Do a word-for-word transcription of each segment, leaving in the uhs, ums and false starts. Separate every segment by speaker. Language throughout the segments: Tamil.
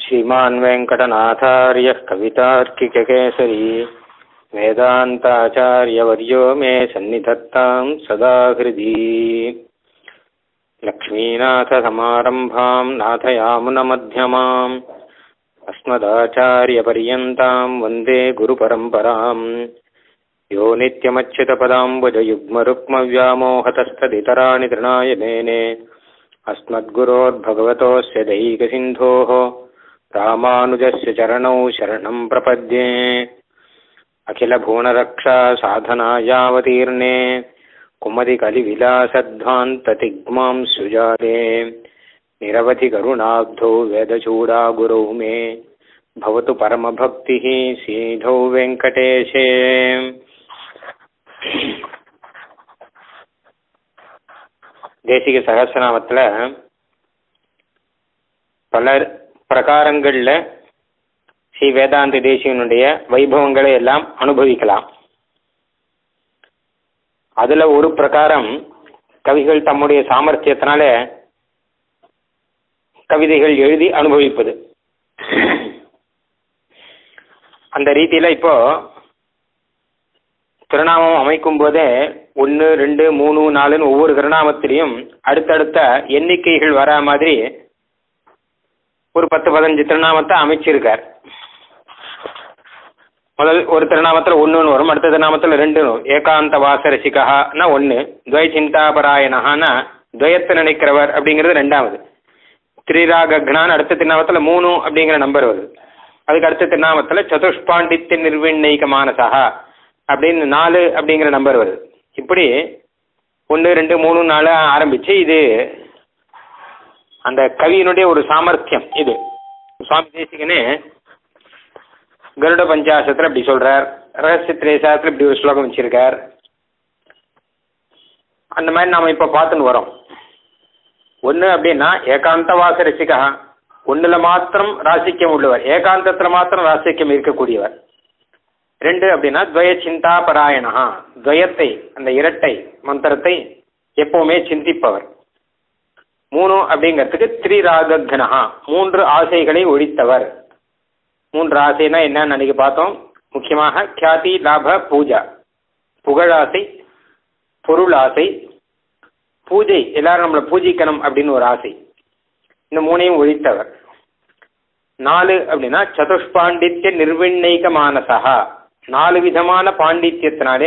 Speaker 1: श्रीमान् वेङ्कटनाथार्यः कवितार्किककेसरी वेदान्ताचार्यवर्यो मे सन्निधत्तां सदा हृदि लक्ष्मीनाथसमारम्भां नाथयामुनमध्यमाम् अस्मदाचार्यपर्यन्तां वन्दे गुरुपरम्पराम् यो नित्यमच्युतपदाम्बुजयुग्मरुक्मव्यामोहतस्तदितराणि तृणाय मेने अस्मद्गुरोर्भगवतोऽस्य दैकसिन्धोः रामानुजस्य चरणौ शरणं प्रपद्ये अखिलभुवनरक्षा साधनायावतीर्णे कुमतिकलिविलासध्वान्ततिग्मां सुजाते निरवधिकरुणाब्धौ वेदचूडा गुरौ मे भवतु परमभक्तिः सीधौ वेङ्कटेशे। தேசிக சகஸ்ரநாமத்தில் பல பிரகாரங்களில் ஸ்ரீ வேதாந்த தேசிகனுடைய வைபவங்களை எல்லாம் அனுபவிக்கலாம். அதில் ஒரு பிரகாரம் கவிகள் தம்முடைய சாமர்த்தியத்தினால கவிதைகள் எழுதி அனுபவிப்பது. அந்த ரீதியில் இப்போ திருநாமம் அமைக்கும் போதே ஒன்று ரெண்டு மூணு நாலுன்னு ஒவ்வொரு திருநாமத்திலையும் அடுத்தடுத்த எண்ணிக்கைகள் வரா மாதிரி ஒரு பத்து பதினஞ்சு திருநாமத்தை அமைச்சிருக்கார். முதல் ஒரு திருநாமத்தில் ஒன்றுன்னு வரும், அடுத்த திருநாமத்தில் ரெண்டு வரும். ஏகாந்த வாசரசிகான்னா ஒன்று, துவை சிந்தாபராயணஹான்னா துவயத்தை நினைக்கிறவர் அப்படிங்கிறது ரெண்டாவது. திரிராகக்னான் அடுத்த திருநாமத்தில் மூணு அப்படிங்கிற நம்பர் வருது. அதுக்கு அடுத்த திருநாமத்தில் சதுஷ்பாண்டித்ய நிர்விண்ணைக மானசா அப்படின்னு நாலு அப்படிங்கிற நம்பர் வருது. இப்படி ஒன்று ரெண்டு மூணு நாலு ஆரம்பிச்சு இது அந்த கவியினுடைய ஒரு சாமர்த்தியம். இது சுவாமி தேசிகனே கருட பஞ்சாசத்தில் இப்படி சொல்றார், ரகசிய திரேசாத்தில் இப்படி ஒரு ஸ்லோகம் வச்சிருக்கார். அந்த மாதிரி நாம இப்ப பார்த்துன்னு வரோம். ஒன்று அப்படின்னா ஏகாந்த வாச ரசிகா, ஒன்றுல மாத்திரம் ராசிக்கம் உள்ளவர், ஏகாந்தத்தில் மாத்திரம் ராசிக்கம் இருக்கக்கூடியவர். ரெண்டு அப்படின்னா துவய சிந்தா பராயணா, துவயத்தை அந்த இரட்டை மந்திரத்தை எப்பவுமே சிந்திப்பவர். மூணு அப்படிங்கிறதுக்கு திரிராகக்னஹா, மூன்று ஆசைகளை ஒழித்தவர். மூன்று ஆசைனா என்னன்னு அன்னைக்கு பார்த்தோம். முக்கியமாக கியாதி லாப பூஜா, புகழாசை, பொருள் ஆசை, பூஜை, எல்லாரும் நம்மளை பூஜிக்கணும் அப்படின்னு ஒரு ஆசை. இந்த மூணையும் ஒழித்தவர். நாலு அப்படின்னா சதுஷ்பாண்டித்ய நிர்விண்ணைக மானசா, நாலு விதமான பாண்டித்யத்தினாலே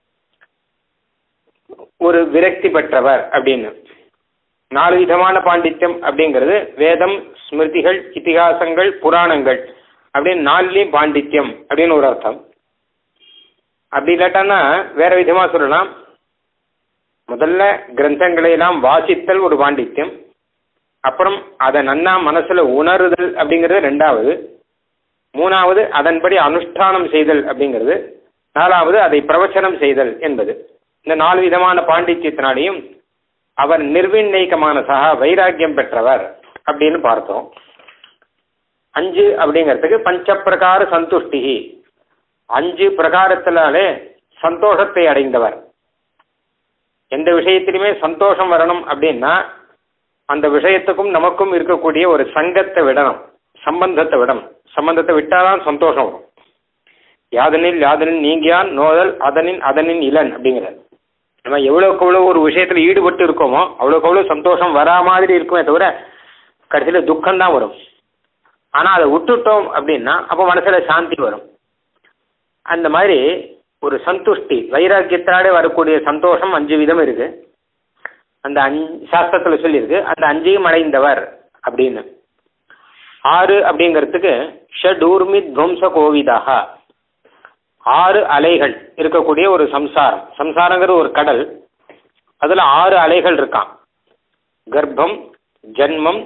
Speaker 1: ஒரு விரக்தி பெற்றவர் அப்படின்னு. நாலு விதமான பாண்டித்யம் அப்படிங்கிறது வேதம், ஸ்மிருதிகள், இதிகாசங்கள், புராணங்கள் அப்படின்னு நாலுலேயும் பாண்டித்யம் அப்படின்னு ஒரு அர்த்தம். அப்படி இல்லாட்டானா வேற விதமா சொல்லலாம். முதல்ல கிரந்தங்களை எல்லாம் வாசித்தல் ஒரு பாண்டித்யம், அப்புறம் அதை நன்னா மனசுல உணருதல் அப்படிங்கிறது ரெண்டாவது, மூணாவது அதன்படி அனுஷ்டானம் செய்தல் அப்படிங்கிறது, நாலாவது அதை பிரவச்சனம் செய்தல் என்பது. இந்த நாலு விதமான பாண்டித்யத்தினாலையும் அவர் நிர்விண்ணைக்கமான சகா வைராக்கியம் பெற்றவர் அப்படின்னு பார்த்தோம். அஞ்சு அப்படிங்கிறதுக்கு பஞ்ச பிரகார சந்துஷ்டி, அஞ்சு பிரகாரத்தினாலே சந்தோஷத்தை அடைந்தவர். எந்த விஷயத்திலுமே சந்தோஷம் வரணும் அப்படின்னா அந்த விஷயத்துக்கும் நமக்கும் இருக்கக்கூடிய ஒரு சங்கத்தை விடணும், சம்பந்தத்தை விடணும். சம்பந்தத்தை விட்டாதான் சந்தோஷம் வரும். யாதனில் யாதனில் நீங்கியான் நோதல் அதனின் அதனின் இளன் அப்படிங்கிறது. நம்ம எவ்வளோக்கு எவ்வளோ ஒரு விஷயத்தில் ஈடுபட்டு இருக்கோமோ அவ்வளோக்கு எவ்வளோ சந்தோஷம் வரா மாதிரி இருக்குமே தவிர கடைசியில் துக்கம்தான் வரும். ஆனால் அதை விட்டுட்டோம் அப்படின்னா அப்போ மனசில் சாந்தி வரும். அந்த மாதிரி ஒரு சந்துஷ்டி, வைராக்கியத்தாலே வரக்கூடிய சந்தோஷம் அஞ்சு விதம் இருக்கு. அந்த அஞ்சு சாஸ்திரத்தில் சொல்லியிருக்கு. அந்த அஞ்சையும் அடைந்தவர் அப்படின்னு. ஆறு அப்படிங்கிறதுக்கு ஷடூர்மி துவம்ச கோவிதாக, ஆறு அலைகள் இருக்கக்கூடிய ஒரு சம்சாரம். சம்சாரங்கிறது ஒரு கடல், அதுல ஆறு அலைகள் இருக்கான். கர்ப்பம், ஜன்மம்,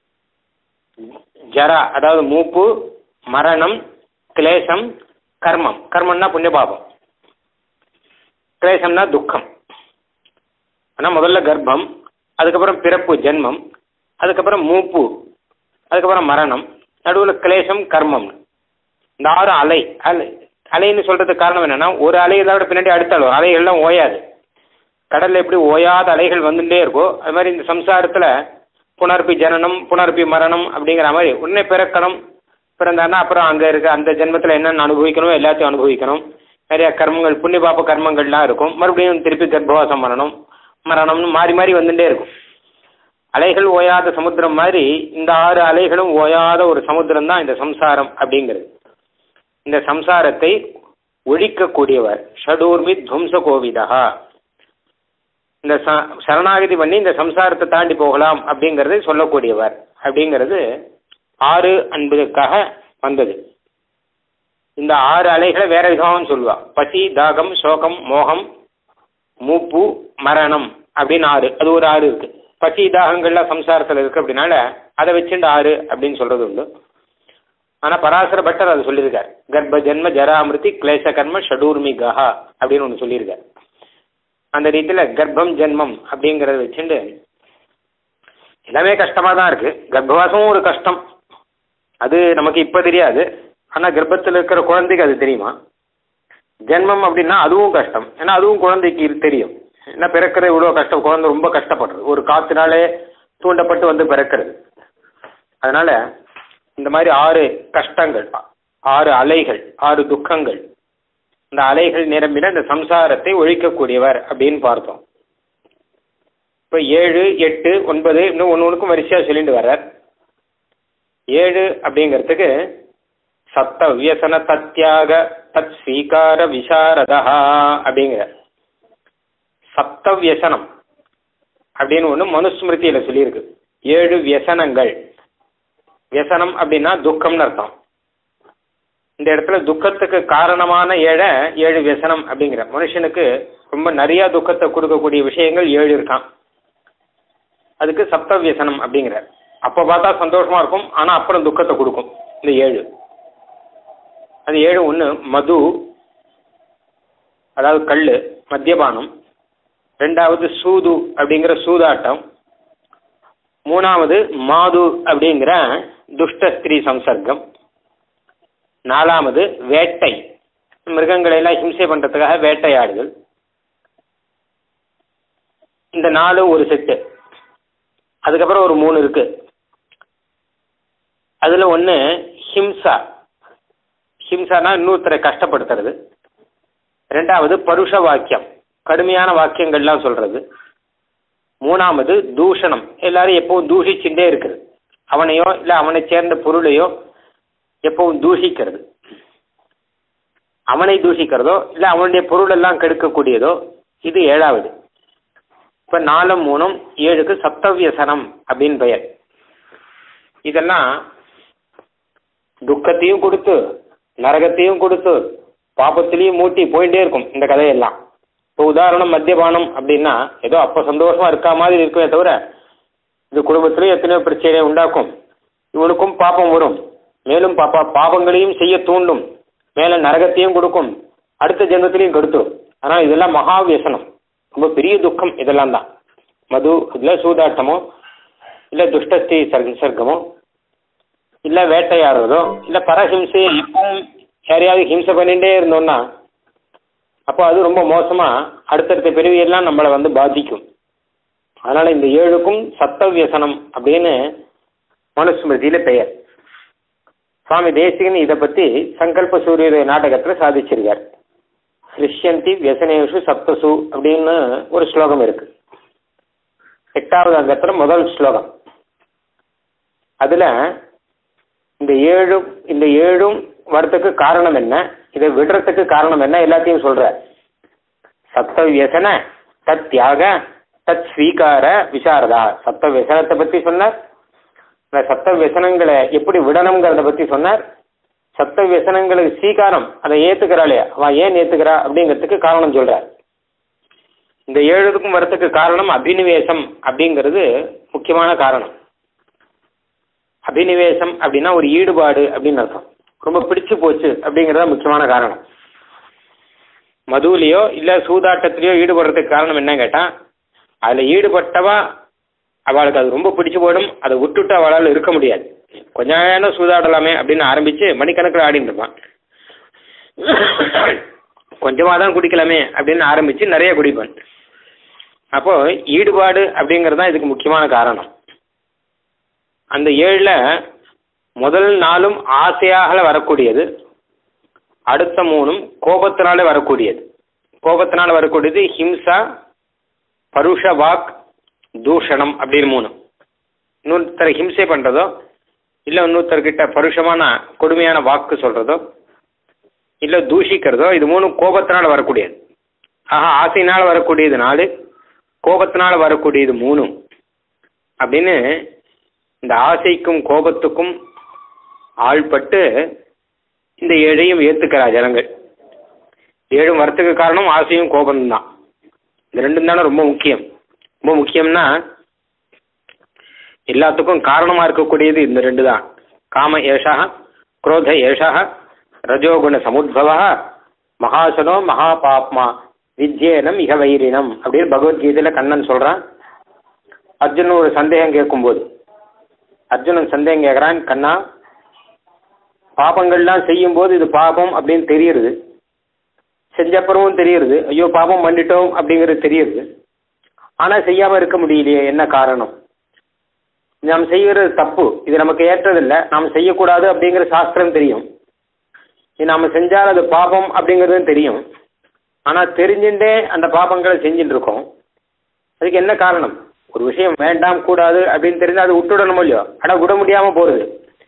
Speaker 1: ஜரா அதாவது மூப்பு, மரணம், கிளேசம், கர்மம். கர்மம்னா புண்ணியபாபம், கிளேசம்னா துக்கம். ஆனா முதல்ல கர்ப்பம், அதுக்கப்புறம் பிறப்பு ஜென்மம், அதுக்கப்புறம் மூப்பு, அதுக்கப்புறம் மரணம், நடுவில் கிளேசம், கர்மம். இந்த ஆறு அலை. அலை அலைன்னு சொல்றதுக்கு காரணம் என்னன்னா ஒரு அலை இதோட பின்னாடி அடுத்த அலை, அலைகள்லாம் ஓயாது. கடல்ல எப்படி ஓயாத அலைகள் வந்துட்டே இருக்கோ அது மாதிரி இந்த சம்சாரத்துல புனர்பி ஜனனம் புனர்பி மரணம் அப்படிங்கிற மாதிரி உடனே பிறக்கணும், பிறந்தான்னா அப்புறம் அங்கே இருக்க அந்த ஜென்மத்தில் என்னென்ன அனுபவிக்கணும் எல்லாத்தையும் அனுபவிக்கணும். நிறைய கர்மங்கள் புண்ணிய பாப்ப கர்மங்கள்லாம் இருக்கும். மறுபடியும் திருப்பி கர்ப்பவாசம் மரணம் மரணம்னு மாறி மாறி வந்துட்டே இருக்கும். அலைகள் ஓயாத சமுத்திரம் மாதிரி இந்த ஆறு அலைகளும் ஓயாத ஒரு சமுத்திரம் தான் இந்த சம்சாரம் அப்படிங்கிறது. இந்த சம்சாரத்தை ஒழிக்கக்கூடியவர் ஷடூர்மி துவம்ச கோவிதா. இந்த சரணாகதி பண்ணி இந்த சம்சாரத்தை தாண்டி போகலாம் அப்படிங்கறதை சொல்லக்கூடியவர் அப்படிங்கிறது ஆறு என்பதற்காக வந்தது. இந்த ஆறு அலைகளை வேற விதமாகவும் சொல்லுவா. பசி, தாகம், சோகம், மோகம், மூப்பு, மரணம் அப்படின்னு ஆறு. அது ஒரு ஆறு இருக்கு. பசி தாகங்கள்லாம் சம்சாரத்தில் இருக்கு அப்படின்னால அதை வச்சுட்டு ஆறு அப்படின்னு சொல்றது உண்டு. ஆனா பராசர பட்டர் அது சொல்லியிருக்கார். கர்ப்ப ஜென்ம ஜராமிருதி கிளேச கர்ம ஷடூர்மி கஹா அப்படின்னு ஒன்று சொல்லியிருக்கார். அந்த ரீதியில கர்ப்பம் ஜென்மம் அப்படிங்கறத வச்சுட்டு எல்லாமே கஷ்டமா தான் இருக்கு. கர்ப்பவாசமும் ஒரு கஷ்டம், அது நமக்கு இப்ப தெரியாது. ஆனா கர்ப்பத்தில் இருக்கிற குழந்தைக்கு அது தெரியுமா? ஜென்மம் அப்படின்னா அதுவும் கஷ்டம், ஏன்னா அதுவும் குழந்தைக்கு தெரியும். ஏன்னா பிறக்கிறது இவ்வளவு கஷ்டம், குழந்தை ரொம்ப கஷ்டப்படுறது, ஒரு காத்தினாலே தூண்டப்பட்டு வந்து பிறக்கிறது. அதனால இந்த மாதிரி ஆறு கஷ்டங்கள், ஆறு அலைகள், ஆறு துக்கங்கள், இந்த அலைகள் நிரம்பின இந்த சம்சாரத்தை ஒழிக்கக்கூடியவர் அப்படின்னு பார்த்தோம். இப்ப ஏழு எட்டு ஒன்பது இன்னும் ஒன்னு ஒன்றுக்கும் வரிசையா சொல்லிட்டு வர்றார். ஏழு அப்படிங்கிறதுக்கு சப்த வியசன தத்யாக தத் ஸ்வீகார விசாரதா அப்படிங்கிற சப்த வியசனம் அப்படின்னு ஒன்று மனுஸ்மிருதியில சொல்லியிருக்கு. ஏழு வியசனங்கள். வியசனம் அப்படின்னா துக்கம்னு அர்த்தம். இந்த இடத்துல துக்கத்துக்கு காரணமான ஏழை ஏழு வியசனம் அப்படிங்கிற மனுஷனுக்கு ரொம்ப நிறைய துக்கத்தை கொடுக்கக்கூடிய விஷயங்கள் ஏழு இருக்கான். அதுக்கு சப்த வியசனம் அப்படிங்கிற. அப்போ பார்த்தா சந்தோஷமா இருக்கும், ஆனா அப்புறம் துக்கத்தை கொடுக்கும் இந்த ஏழு. அது ஏழு ஒன்று மது, அதாவது கள்ளு, மத்தியபானம். ரெண்டாவது சூது அப்படிங்கிற சூதாட்டம். மூணாவது மாது அப்படிங்கிற துஷ்ட ஸ்திரீ சம்சர்க்கம். நாலாவது வேட்டை, மிருகங்களை எல்லாம் ஹிம்சை பண்றதுக்காக வேட்டையாடுதல். இந்த நாலு ஒரு செட்டு. அதுக்கப்புறம் ஒரு மூணு இருக்கு. அதுல ஒன்று ஹிம்சா. ஹிம்சானா இன்னொருத்தரை கஷ்டப்படுத்துறது. ரெண்டாவது பருஷ வாக்கியம், கடுமையான வாக்கியங்கள்லாம் சொல்றது. மூணாவது தூஷணம், எல்லாரும் எப்பவும் தூஷிச்சுட்டே இருக்குது. அவனையோ இல்லை அவனை சேர்ந்த பொருளையோ எப்பவும் தூஷிக்கிறது. அவனை தூஷிக்கிறதோ இல்லை அவனுடைய பொருள் எல்லாம் கெடுக்கக்கூடியதோ இது ஏழாவது. இப்ப நாலும் மூணும் ஏழுக்கு சப்தவியசனம் அப்படின்னு பெயர். இதெல்லாம் துக்கத்தையும் கொடுத்து நரகத்தையும் கொடுத்து பாபத்திலையும் மூட்டி போயிட்டே இருக்கும் இந்த கதையெல்லாம். இப்போ உதாரணம் மத்தியபானம் அப்படின்னா ஏதோ அப்போ சந்தோஷமா இருக்கா மாதிரி இருக்குமே தவிர இது குடும்பத்திலையும் எத்தனையோ பிரச்சனையை உண்டாக்கும். இவனுக்கும் பாப்பம் வரும், மேலும் பாப்பா பாபங்களையும் செய்ய தூண்டும், மேல நரகத்தையும் கொடுக்கும், அடுத்த ஜென்மத்திலையும் கெடுத்துரும். ஆனால் இதெல்லாம் மகாவியசனம், ரொம்ப பெரிய துக்கம். இதெல்லாம் தான் மது, இல்லை சூதாட்டமோ, இல்லை துஷ்டஸ்தி சர்க்கமோ, இல்லை வேட்டையாடுறதோ, இல்லை பரஹிம்சையை எப்பவும் யாரையாவது ஹிம்சை பண்ணிகிட்டே இருந்தோம்னா அப்போ அது ரொம்ப மோசமா அடுத்தடுத்த பிறவியெல்லாம் நம்மளை வந்து பாதிக்கும். அதனால இந்த ஏழுக்கும் சப்தவியசனம் அப்படின்னு மனுஸ்மிருதியில பெயர். சுவாமி தேசிகன் இதை பத்தி சங்கல்ப சூரிய நாடகத்தில் சாதிச்சிருக்கார். ஸ்ருஷ்யந்தி வியசனேஷு சப்தசு அப்படின்னு ஒரு ஸ்லோகம் இருக்கு. எட்டாவது அங்கத்துல முதல் ஸ்லோகம். அதுல இந்த ஏழு இந்த ஏழும் வரத்துக்கு காரணம் என்ன, இதை விடுறதுக்கு காரணம் என்ன எல்லாத்தையும் சொல்ற. சப்த வியசன தத் தியாக தத் ஸ்வீகார விசாரதா. சப்த வியசனத்தை பத்தி சொன்னார், இந்த சப்த வியசனங்களை எப்படி விடணுங்கிறத பத்தி சொன்னார். சப்த வியசனங்களுக்கு ஸ்வீகாரம், அதை ஏத்துக்கிறாளே அவன் ஏன் ஏத்துக்கிறா அப்படிங்கிறதுக்கு காரணம் சொல்றார். இந்த ஏழுக்கும் வரத்துக்கு காரணம் அபினிவேசம் அப்படிங்கிறது முக்கியமான காரணம். அபினிவேசம் அப்படின்னா ஒரு ஈடுபாடு அப்படின்னு அர்த்தம். ரொம்ப பிடிச்சு போச்சு அப்படிங்கிறத முக்கியமான காரணம். மதுவிலையோ இல்லை சூதாட்டத்திலையோ ஈடுபடுறதுக்கு காரணம் என்ன கேட்டால் அதில் ஈடுபட்டவா அவளுக்கு அது ரொம்ப பிடிச்சு போயிடும், அதை விட்டுட்டு அவளால் இருக்க முடியாது. கொஞ்ச நேரம் சூதாடலாமே அப்படின்னு ஆரம்பித்து மணிக்கணக்கில் ஆடிட்டு இருப்பான். கொஞ்சமாக தான் குடிக்கலாமே அப்படின்னு ஆரம்பித்து நிறைய குடிப்பான். அப்போது ஈடுபாடு அப்படிங்கிறது தான் இதுக்கு முக்கியமான காரணம். அந்த ஏழுல முதல் நாளும் ஆசையாக வரக்கூடியது, அடுத்த மூணும் கோபத்தினால வரக்கூடியது. கோபத்தினால வரக்கூடியது ஹிம்சா, பருஷ வாக், தூஷணம் அப்படின்னு மூணு. இன்னொருத்தரை ஹிம்சை பண்றதோ இல்லை இன்னொருத்தர்கிட்ட பருஷமான கொடுமையான வாக்கு சொல்றதோ இல்லை தூஷிக்கிறதோ, இது மூணும் கோபத்தினால வரக்கூடியது. ஆக ஆசையினால் வரக்கூடியது நாலு, கோபத்தினால் வரக்கூடியது மூணும் அப்படின்னு இந்த ஆசைக்கும் கோபத்துக்கும் ஆள்பட்டு இந்த ஏழையும் ஏற்றுக்கிறா ஜனங்கள். ஏழும் வரத்துக்கு காரணம் ஆசையும் கோபம்தான். இந்த ரெண்டும் தானே ரொம்ப முக்கியம். ரொம்ப முக்கியம்னா எல்லாத்துக்கும் காரணமாக இருக்கக்கூடியது இந்த ரெண்டு தான். காம ஏஷா, குரோத ஏஷா, ரஜோகுண சமுத்பவ, மகாசனோ மகாபாப்மா, வித்யேனம் இக வைரினம் அப்படின்னு பகவத்கீதையில் கண்ணன் சொல்கிறான். அர்ஜுனன் ஒரு சந்தேகம் கேட்கும்போது, அர்ஜுனன் சந்தேகம் கேட்குறான், கண்ணா பாபங்கள்லாம் செய்யும்போது இது பாபம் அப்படின்னு தெரியுது, செஞ்சப்புறமும் தெரியுது, ஐயோ பாபம் பண்ணிட்டோம் அப்படிங்கிறது தெரியுது, ஆனால் செய்யாமல் இருக்க முடியலையே, என்ன காரணம்? நாம் செய்கிறது தப்பு, இது நமக்கு ஏற்றதில்லை, நாம் செய்யக்கூடாது அப்படிங்கிற சாஸ்திரம் தெரியும், இது நாம் செஞ்சால் அது பாபம் அப்படிங்கிறதும் தெரியும், ஆனால் தெரிஞ்சுட்டே அந்த பாபங்களை செஞ்சுட்டு இருக்கோம். அதுக்கு என்ன காரணம்? ஒரு விஷயம் வேண்டாம் கூடாது அப்படின்னு தெரிஞ்சால் அது விட்டுடணும் இல்லையோ, ஆனால் விட முடியாமல் போகிறது,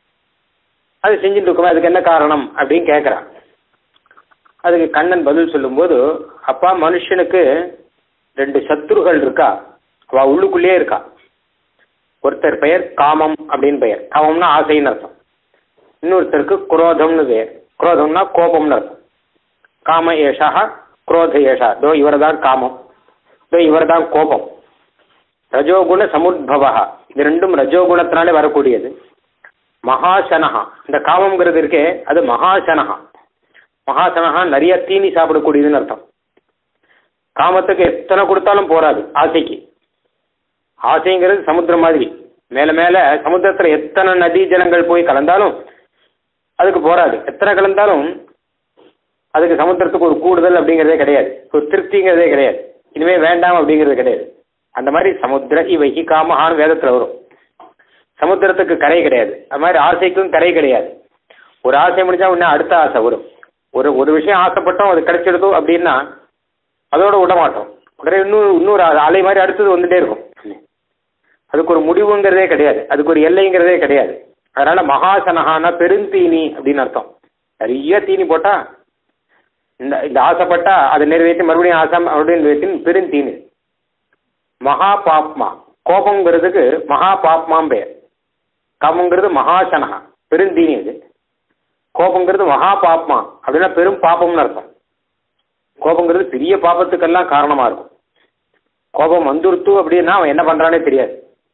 Speaker 1: அது செஞ்சுட்டு இருக்கோமே, அதுக்கு என்ன காரணம் அப்படின்னு கேட்குறான். அதுக்கு கண்ணன் பதில் சொல்லும்போது, அப்பா மனுஷனுக்கு ரெண்டு சத்துருகள் இருக்கா, அவள் உள்ளுக்குள்ளேயே இருக்கா. ஒருத்தர் பெயர் காமம் அப்படின்னு பெயர், காமம்னா ஆசைன்னு அர்த்தம். இன்னொருத்தருக்கு குரோதம்னு பெயர், குரோதம்னா கோபம்னு அர்த்தம். காம ஏஷா, குரோத ஏஷா, தோ இவர் தான் காமம், தோ இவர் தான் கோபம். ரஜோகுண சமுத்பவா, இது ரெண்டும் ரஜோகுணத்தினாலே வரக்கூடியது. மகாசனஹா, இந்த காமம்ங்கிறது இருக்கே அது மகாசனஹா. மகாசனஹா நிறைய தீனி சாப்பிடக்கூடியதுன்னு அர்த்தம். காமத்துக்கு எத்தனை கொடுத்தாலும் போராது ஆசைக்கு. ஆசைங்கிறது சமுத்திரம் மாதிரி, மேலே மேலே சமுத்திரத்தில் எத்தனை நதி ஜலங்கள் போய் கலந்தாலும் அதுக்கு போராது. எத்தனை கலந்தாலும் அதுக்கு சமுத்திரத்துக்கு ஒரு கூடுதல் அப்படிங்கிறதே கிடையாது, ஒரு திருப்திங்கிறதே கிடையாது, இனிமேல் வேண்டாம் அப்படிங்கிறது கிடையாது. அந்த மாதிரி சமுத்திர இவைகி காமஹான்னு வேதத்தில் வரும். சமுத்திரத்துக்கு கரை கிடையாது, அது மாதிரி ஆசைக்கும் கரை கிடையாது. ஒரு ஆசை முடிஞ்சா உடனே அடுத்த ஆசை வரும். ஒரு ஒரு விஷயம் ஆசைப்பட்டோம், அது கிடைச்சிடுதோ அப்படின்னா அதோட விட மாட்டோம், உடனே இன்னொரு இன்னொரு அலை மாதிரி அடுத்தது வந்துட்டே இருக்கும். அதுக்கு ஒரு முடிவுங்கிறதே கிடையாது, அதுக்கு ஒரு எல்லைங்கிறதே கிடையாது. அதனால மகாசனஹான பெருந்தீனி அப்படின்னு அர்த்தம். நிறைய தீனி போட்டா இந்த இந்த ஆசைப்பட்டா அதை நிறைவேற்றி மறுபடியும் ஆசை அப்படின்னு நிறைவேற்றி பெருந்தீனி. மகா பாப்மா, கோபங்கிறதுக்கு மகா பாப்மாம் பெயர். காமங்கிறது மகாசனஹா பெருந்தீனி, அது கோபங்கிறது மகா பாப்மா அப்படின்னா பெரும் பாப்பம்னு அர்த்தம். கோபங்கிறது பெரிய பாபத்துக்கெல்லாம் காரணமா இருக்கும். கோபம் வந்துருத்து அப்படின்னா அவன் என்ன பண்றானே தெரியாது.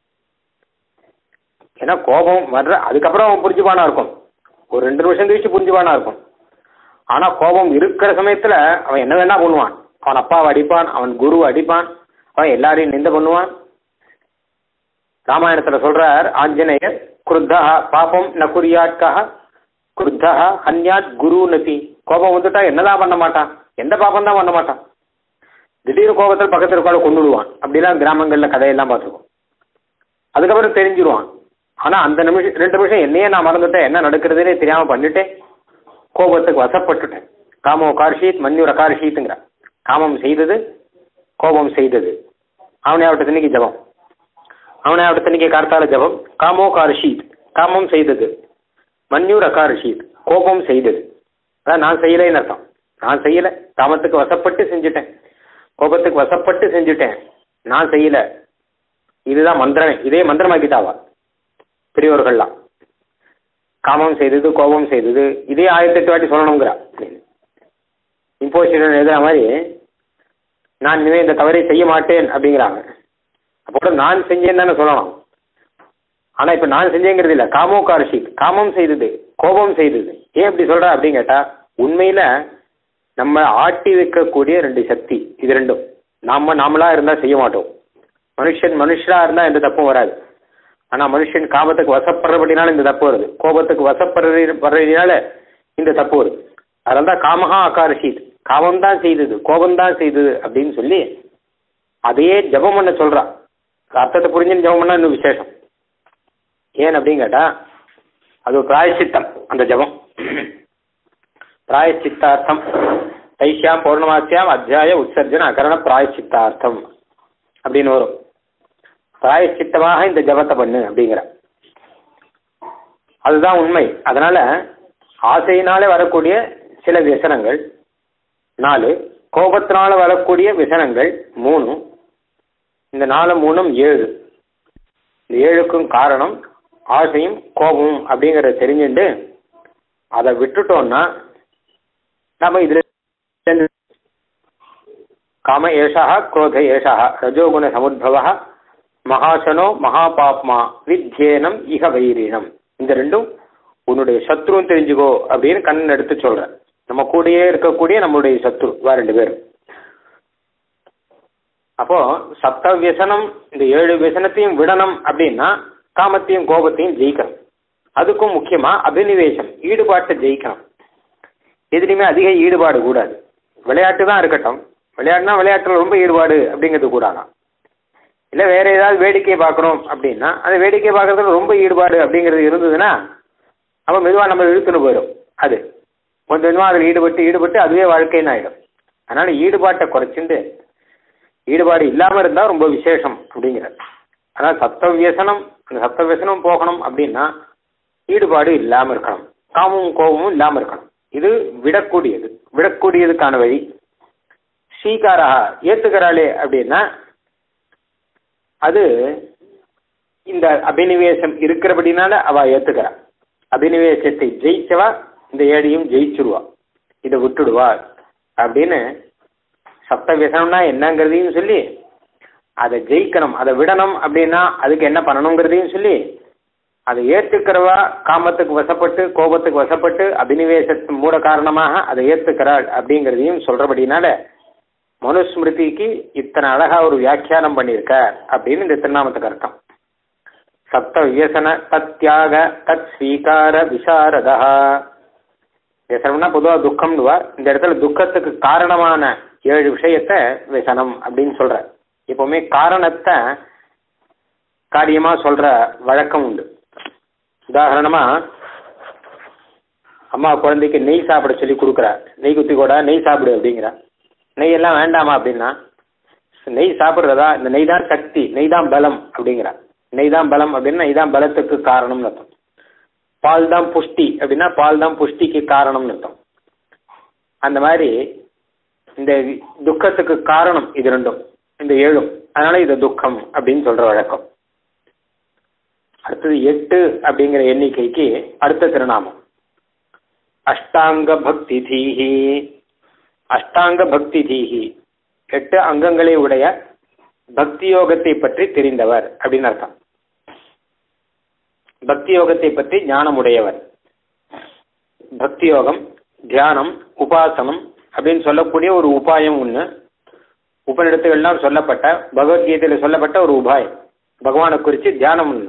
Speaker 1: ஏன்னா கோபம் வர்ற அதுக்கப்புறம் அவன் புரிஞ்சுப்பானா இருக்கும், ஒரு ரெண்டு நிமிஷம் கழிச்சு புரிஞ்சுப்பானா இருக்கும். ஆனா கோபம் இருக்கிற சமயத்துல அவன் என்ன வேணா பண்ணுவான். அவன் அப்பாவை அடிப்பான், அவன் குருவை அடிப்பான், அவன் எல்லாரையும் நிந்த பண்ணுவான். ராமாயணத்துல சொல்றார் ஆஞ்சநேயர், குருத்தா பாபம் ந குறியாட்கா குருத்தா ஹன்யாத் குரு நபி. கோபம் வந்துட்டா என்னதான் பண்ண மாட்டான், எந்த பாபம் தான் பண்ண மாட்டான். திடீர்னு கோபத்தில் பக்கத்தில் இருக்கால கொண்டுடுவான். அப்படிலாம் கிராமங்களில் கதையெல்லாம் பார்த்துருக்கோம். அதுக்கப்புறம் தெரிஞ்சிருவான். ஆனால் அந்த நிமிஷம் ரெண்டு நிமிஷம் என்னையே நான் மறந்துட்டேன், என்ன நடக்கிறதுனே தெரியாமல் பண்ணிட்டேன், கோபத்துக்கு வசப்பட்டுட்டேன். காமோ கார்ஷீத் மன்யூர் அகார்ஷீத்துங்கிற, காமம் செய்தது கோபம் செய்தது. அவனே ஆவட்ட தண்ணிக்கு ஜபம், அவனே ஆவட்ட தண்ணிக்கு கார்த்தால ஜபம். காமோ கார்ஷீத், காமம் செய்தது. மன்யூர் அகார்ஷீத், கோபம் செய்தது. அதான் நான் செய்யலைன்னு அர்த்தம். நான் செய்யலை, காமத்துக்கு வசப்பட்டு செஞ்சுட்டேன், கோபத்துக்கு வசப்பட்டு செஞ்சுட்டேன், நான் செய்யல. இதுதான் மந்திரமே. இதே மந்திரமாக்கிட்டாவா பெரியவர்கள்லாம். காமம் செய்தது கோபம் செய்தது இதே ஆயிரத்தி எட்டு வாட்டி சொல்லணுங்கிறா. இம்போசிஷன் எழுதுற மாதிரி நான் இனிமேல் இந்த தவறை செய்ய மாட்டேன் அப்படிங்கிறாங்க. அப்போ நான் செஞ்சேன்னு தானே சொல்லணும். ஆனால் இப்போ நான் செஞ்சேங்கிறது இல்லை, காமோ கார்ஷி, காமம் செய்தது கோபம் செய்தது. ஏன் இப்படி சொல்ற அப்படின்னு கேட்டா, உண்மையில நம்ம ஆட்டி வைக்கக்கூடிய ரெண்டு சக்தி இது ரெண்டும். நாம நாமளா இருந்தா செய்ய மாட்டோம். மனுஷன் மனுஷரா இருந்தா எந்த தப்பும் வராது. ஆனா மனுஷன் காமத்துக்கு வசப்படுறபடினால இந்த தப்பு வருது, கோபத்துக்கு வசப்படுறதுனால இந்த தப்பு வருது. அதனால தான் காமஹா அகார்ஷீத், காமம் தான் செய்தது கோபம் தான் செய்தது அப்படின்னு சொல்லி அதையே ஜபம் பண்ண சொல்றா. அர்த்தத்தை புரிஞ்சுன்னு ஜபம் பண்ணா இன்னும் விசேஷம். ஏன் அப்படின்னு கேட்டா அது ஒரு பிராயச்சித்தம். அந்த ஜபம் பிராயச்சித்தார்த்தம் தைஷ்யாம் பௌர்ணமாசியாம் அத்தியாய உற்சர்ஜன அகரண பிராயச்சித்தார்த்தம் அப்படின்னு வரும். பிராயச்சித்தமாக இந்த ஜபத்தை பண்ணு அப்படிங்கிற அதுதான் உண்மை. அதனால ஆசையினாலே வரக்கூடிய சில விசனங்கள் நாலு, கோபத்தினால வரக்கூடிய விசனங்கள் மூணு, இந்த நாலு மூணும் ஏழு. இந்த ஏழுக்கும் காரணம் ஆசையும் கோபமும் அப்படிங்கிறத தெரிஞ்சுட்டு அதை விட்டுட்டோம்னா நம்ம இதுல காம ஏஷா குரோத ஏஷா ரஜோகுண சமுத்பவ மகாசனோ மகாபாப்மா வித்யேனம் இக வைரீனம், இந்த ரெண்டும் உன்னுடைய சத்ருன்னு தெரிஞ்சுக்கோ அப்படின்னு கண்ணன் எடுத்து சொல்ற. நம்ம கூடயே இருக்கக்கூடிய நம்மளுடைய சத்ரு வேற ரெண்டு பேரும். அப்போ சப்த வியசனம் இந்த ஏழு வியசனத்தையும் விடணும் அப்படின்னா காமத்தையும் கோபத்தையும் ஜெயிக்கணும். அதுக்கும் முக்கியமா அபினிவேசம் ஈடுபாட்டை ஜெயிக்கணும். எதுலையுமே அதிக ஈடுபாடு கூடாது. விளையாட்டு தான் இருக்கட்டும், விளையாட்டுனா விளையாட்டுல ரொம்ப ஈடுபாடு அப்படிங்கிறது கூடாதான். இல்லை வேற ஏதாவது வேடிக்கை பார்க்கணும் அப்படின்னா அந்த வேடிக்கை பார்க்கறதுல ரொம்ப ஈடுபாடு அப்படிங்கிறது இருந்ததுன்னா அப்போ மெதுவாக நம்ம இழுத்துன்னு போயிடும். அது கொஞ்சம் கொஞ்சமாக அதில் ஈடுபட்டு ஈடுபட்டு அதுவே வாழ்க்கைன்னு ஆகிடும். அதனால ஈடுபாட்டை குறைச்சிட்டு ஈடுபாடு இல்லாமல் இருந்தால் ரொம்ப விசேஷம் அப்படிங்கிறது. ஆனால் சப்த வியசனம் அந்த சப்த வியசனம் போகணும் அப்படின்னா ஈடுபாடு இல்லாமல் இருக்கணும், காமமும் கோபமும் இல்லாமல் இருக்கணும். இது விடக்கூடியது, விடக்கூடியதுக்கான வழி. ஸ்ரீகாரா ஏத்துக்கிறாளே அப்படின்னா அது இந்த அபினிவேசம் இருக்கிறபடினால அவ ஏத்துக்கிறா. அபினிவேசத்தை ஜெயிச்சவா இந்த ஏழையும் ஜெயிச்சுடுவா, இதை விட்டுடுவா அப்படின்னு சப்த வியசனம்னா என்னங்கிறதையும் சொல்லி அதை ஜெயிக்கணும், அதை விடணும் அப்படின்னா அதுக்கு என்ன பண்ணணுங்கிறதையும் சொல்லி அதை ஏற்றுக்கிறவா காமத்துக்கு வசப்பட்டு கோபத்துக்கு வசப்பட்டு அபினிவேசத்தின் மூல காரணமாக அதை ஏற்றுக்கிறாள் அப்படிங்கிறதையும் சொல்றபடினால மனுஸ்மிருதிக்கு இத்தனை அழகா ஒரு வியாக்கியானம் பண்ணியிருக்க அப்படின்னு இந்த திருநாமத்துக்கு அர்த்தம். சப்த வியசன தத்யாக தத் ஸ்வீகார விசாரதா. வியசனம்னா பொதுவாக துக்கம்னுவா, இந்த இடத்துல துக்கத்துக்கு காரணமான ஏழு விஷயத்தை வியசனம் அப்படின்னு சொல்ற. எப்பவுமே காரணத்தை காரியமா சொல்ற வழக்கம் உண்டு. உதாரணமா அம்மா குழந்தைக்கு நெய் சாப்பிட சொல்லி கொடுக்குறா, நெய் குத்தி கூட நெய் சாப்பிடு அப்படிங்கிறா. நெய் எல்லாம் வேண்டாமா அப்படின்னா நெய் சாப்பிட்றதா, இந்த நெய் தான் சக்தி, நெய் தான் பலம் அப்படிங்கிறா. நெய் தான் பலம் அப்படின்னா இதான் பலத்துக்கு காரணம்னு அர்த்தம். பால் தான் புஷ்டி அப்படின்னா பால் தான் புஷ்டிக்கு காரணம்னு அர்த்தம். அந்த மாதிரி இந்த துக்கத்துக்கு காரணம் இது ரெண்டும், இந்த ஏழும். அதனால இது துக்கம் அப்படின்னு சொல்ற வழக்கம். அடுத்தது எட்டு அப்படிங்கிற எண்ணிக்கைக்கு அடுத்த திருநாமம் அஷ்டாங்க பக்தி தீஹி. அஷ்டாங்க பக்தி தீஹி, எட்டு அங்கங்களை உடைய பக்தி யோகத்தை பற்றி தெரிந்தவர் அப்படின்னு அர்த்தம். பக்தி யோகத்தை பற்றி ஞானம் உடையவர். பக்தி யோகம், தியானம், உபாசனம் அப்படின்னு சொல்லக்கூடிய ஒரு உபாயம் ஒன்று உபநிடத்துகள்லாம் சொல்லப்பட்ட பகவத்கீதையில சொல்லப்பட்ட ஒரு உபாயம். பகவானை குறித்து தியானம் ஒன்று,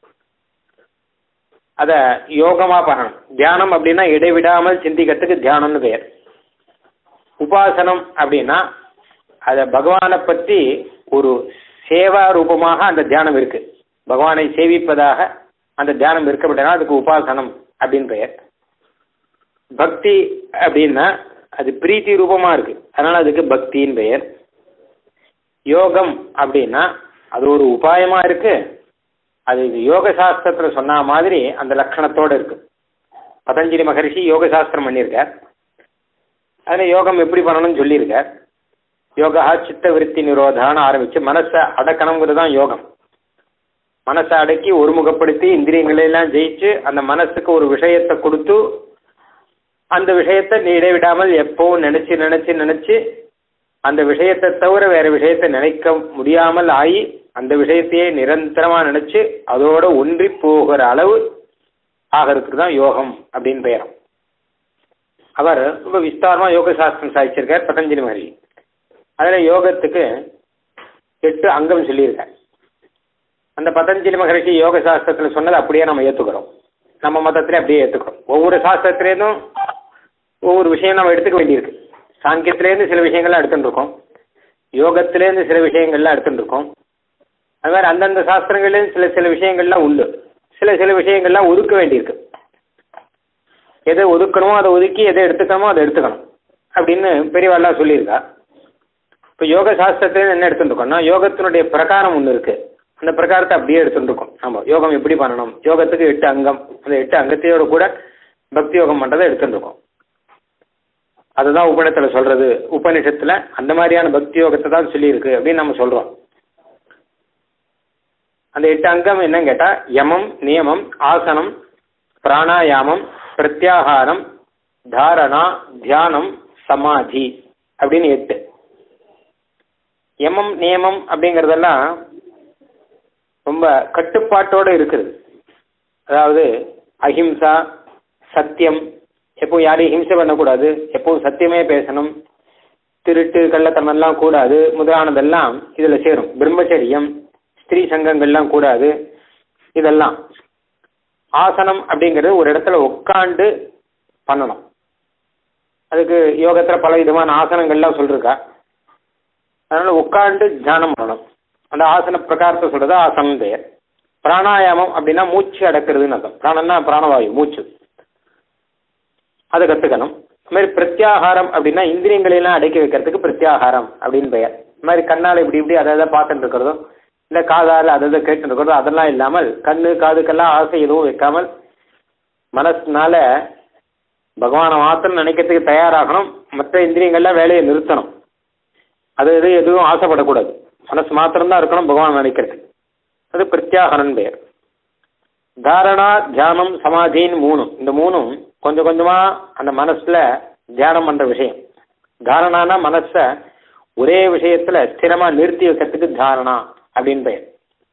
Speaker 1: அத யோகமா பண்ணணும். தியானம் அப்படின்னா இடைவிடாமல் சிந்திக்கிறதுக்கு தியானம்னு பெயர். உபாசனம் அப்படின்னா அத பகவானை பற்றி ஒரு சேவா ரூபமாக அந்த தியானம் இருக்கு. பகவானை சேவிப்பதாக அந்த தியானம் இருக்கப்பட்டனா அதுக்கு உபாசனம் அப்படின்னு பெயர். பக்தி அப்படின்னா அது பிரீத்தி ரூபமா இருக்கு, அதனால அதுக்கு பக்தின்னு பெயர். யோகம் அப்படின்னா அது ஒரு உபாயமா இருக்கு, அது யோக சாஸ்திரத்துல சொன்ன மாதிரி அந்த லட்சணத்தோட இருக்கு. பதஞ்சலி மகரிஷி யோக சாஸ்திரம் பண்ணியிருக்கார். அதில் யோகம் எப்படி பண்ணணும்னு சொல்லியிருக்கார். யோகா சித்த விருத்தி நிரோதான்னு ஆரம்பிச்சு மனசை அடக்கணுங்கிறது தான் யோகம். மனசை அடக்கி ஒருமுகப்படுத்தி இந்திரியங்களெல்லாம் ஜெயிச்சு அந்த மனசுக்கு ஒரு விஷயத்தை கொடுத்து அந்த விஷயத்தை இடைவிடாமல் எப்பவும் நினைச்சு நினைச்சு நினைச்சு அந்த விஷயத்தை தவிர வேற விஷயத்தை நினைக்க முடியாமல் ஆகி அந்த விஷயத்தையே நிரந்தரமா நினைச்சு அதோட ஒன்றி போகிற அளவு ஆகிறதுக்கு தான் யோகம் அப்படின்னு பெயரும். அவர் ரொம்ப விஸ்தாரமா யோக சாஸ்திரம் சாதிச்சிருக்கார் பதஞ்சலி மகரிஷி. அதுல யோகத்துக்கு எட்டு அங்கம் சொல்லியிருக்கார். அந்த பதஞ்சலி மகரிஷி யோக சாஸ்திரத்துல சொன்னதை அப்படியே நம்ம ஏத்துக்கிறோம், நம்ம மதத்திலே அப்படியே ஏத்துக்கிறோம். ஒவ்வொரு சாஸ்திரத்திலேருந்தும் ஒவ்வொரு விஷயம் நம்ம எடுத்துக்க வேண்டியிருக்கு. சாங்கியத்திலேருந்து சில விஷயங்கள்லாம் எடுத்துட்டு இருக்கோம், யோகத்திலேருந்து சில விஷயங்கள்லாம் எடுத்துட்டு இருக்கோம். அது மாதிரி அந்தந்த சாஸ்திரங்கள்லேருந்து சில சில விஷயங்கள்லாம் உண்டு. சில சில விஷயங்கள்லாம் ஒதுக்க வேண்டியிருக்கு. எதை ஒதுக்கணுமோ அதை ஒதுக்கி, எதை எடுத்துக்கணுமோ அதை எடுத்துக்கணும் அப்படின்னு பெரியவாள்லாம் சொல்லியிருக்கா. இப்போ யோக சாஸ்திரத்துல என்ன எடுத்துட்டு இருக்கோம்னா, யோகத்தினுடைய பிரகாரம் ஒன்று இருக்கு. அந்த பிரகாரத்தை அப்படியே எடுத்துட்டு இருக்கோம். நம்ம யோகம் எப்படி பண்ணணும், யோகத்துக்கு எட்டு அங்கம், அந்த எட்டு அங்கத்தையோட கூட பக்தி யோகம் பண்றதை எடுத்துட்டு இருக்கோம். அதுதான் உபநிஷத்துல சொல்றது. உபநிஷத்துல அந்த மாதிரியான பக்தி யோகத்தை தான் சொல்லியிருக்கு அப்படின்னு நம்ம சொல்றோம். அந்த எட்டு அங்கம் என்னன்னு கேட்டா, யமம், நியமம், ஆசனம், பிராணாயாமம், பிரத்யாகாரம், தாரணா, தியானம், சமாதி அப்படின்னு எட்டு. யமம் நியமம் அப்படிங்கறதெல்லாம் ரொம்ப கட்டுப்பாட்டோட இருக்குது. அதாவது அஹிம்சா, சத்தியம், எப்போ யாரையும் ஹிம்சை பண்ணக்கூடாது, எப்பவும் சத்தியமே பேசணும், திருட்டு கள்ளத்தனம்லாம் கூடாது, முதலானதெல்லாம் இதுல சேரும். பிரம்மச்சரியம், ஸ்திரீ சங்கங்கள்லாம் கூடாது, இதெல்லாம். ஆசனம் அப்படிங்கிறது ஒரு இடத்துல உட்காண்டு பண்ணணும். அதுக்கு யோகத்துல பல விதமான ஆசனங்கள்லாம் சொல்லிருக்கா. அதனால உட்காண்டு தியானம் பண்ணணும். அந்த ஆசன பிரகாரத்தை சொல்றது ஆசனம் பெயர். பிராணாயாமம் அப்படின்னா மூச்சு அடக்கிறதுன்னு அர்த்தம். பிராணம்னா பிராணவாயு, மூச்சு, அதை கத்துக்கணும். இது மாதிரி பிரத்யாகாரம் அப்படின்னா இந்திரியங்களெல்லாம் அடக்கி வைக்கிறதுக்கு பிரத்யாகாரம் அப்படின்னு பெயர். இது மாதிரி கண்ணால் இப்படி இப்படி அதை அதை பார்த்துட்டு இருக்கிறதோ, இல்லை காதால் அதை அதை கேட்டு இருக்கிறதோ அதெல்லாம் இல்லாமல், கண்ணு காதுக்கெல்லாம் ஆசை எதுவும் வைக்காமல் மனசுனால பகவானை மாத்திரம் நினைக்கிறதுக்கு தயாராகணும். மற்ற இந்திரியங்கள்லாம் வேலையை நிறுத்தணும். அது எது எதுவும் ஆசைப்படக்கூடாது. மனசு மாத்திரம்தான் இருக்கணும் பகவான் நினைக்கிறதுக்கு. அது பிரத்யாகரன் பெயர். தாரணா, தியானம், சமாதின்னு மூணு. இந்த மூணும் கொஞ்சம் கொஞ்சமா அந்த மனசுல தியானம் பண்ற விஷயம். தாரணானா மனச ஒரே விஷயத்துல ஸ்திரமா நிறுத்தி வைக்கிறதுக்கு தாரணா அப்படின்னு பெயர்.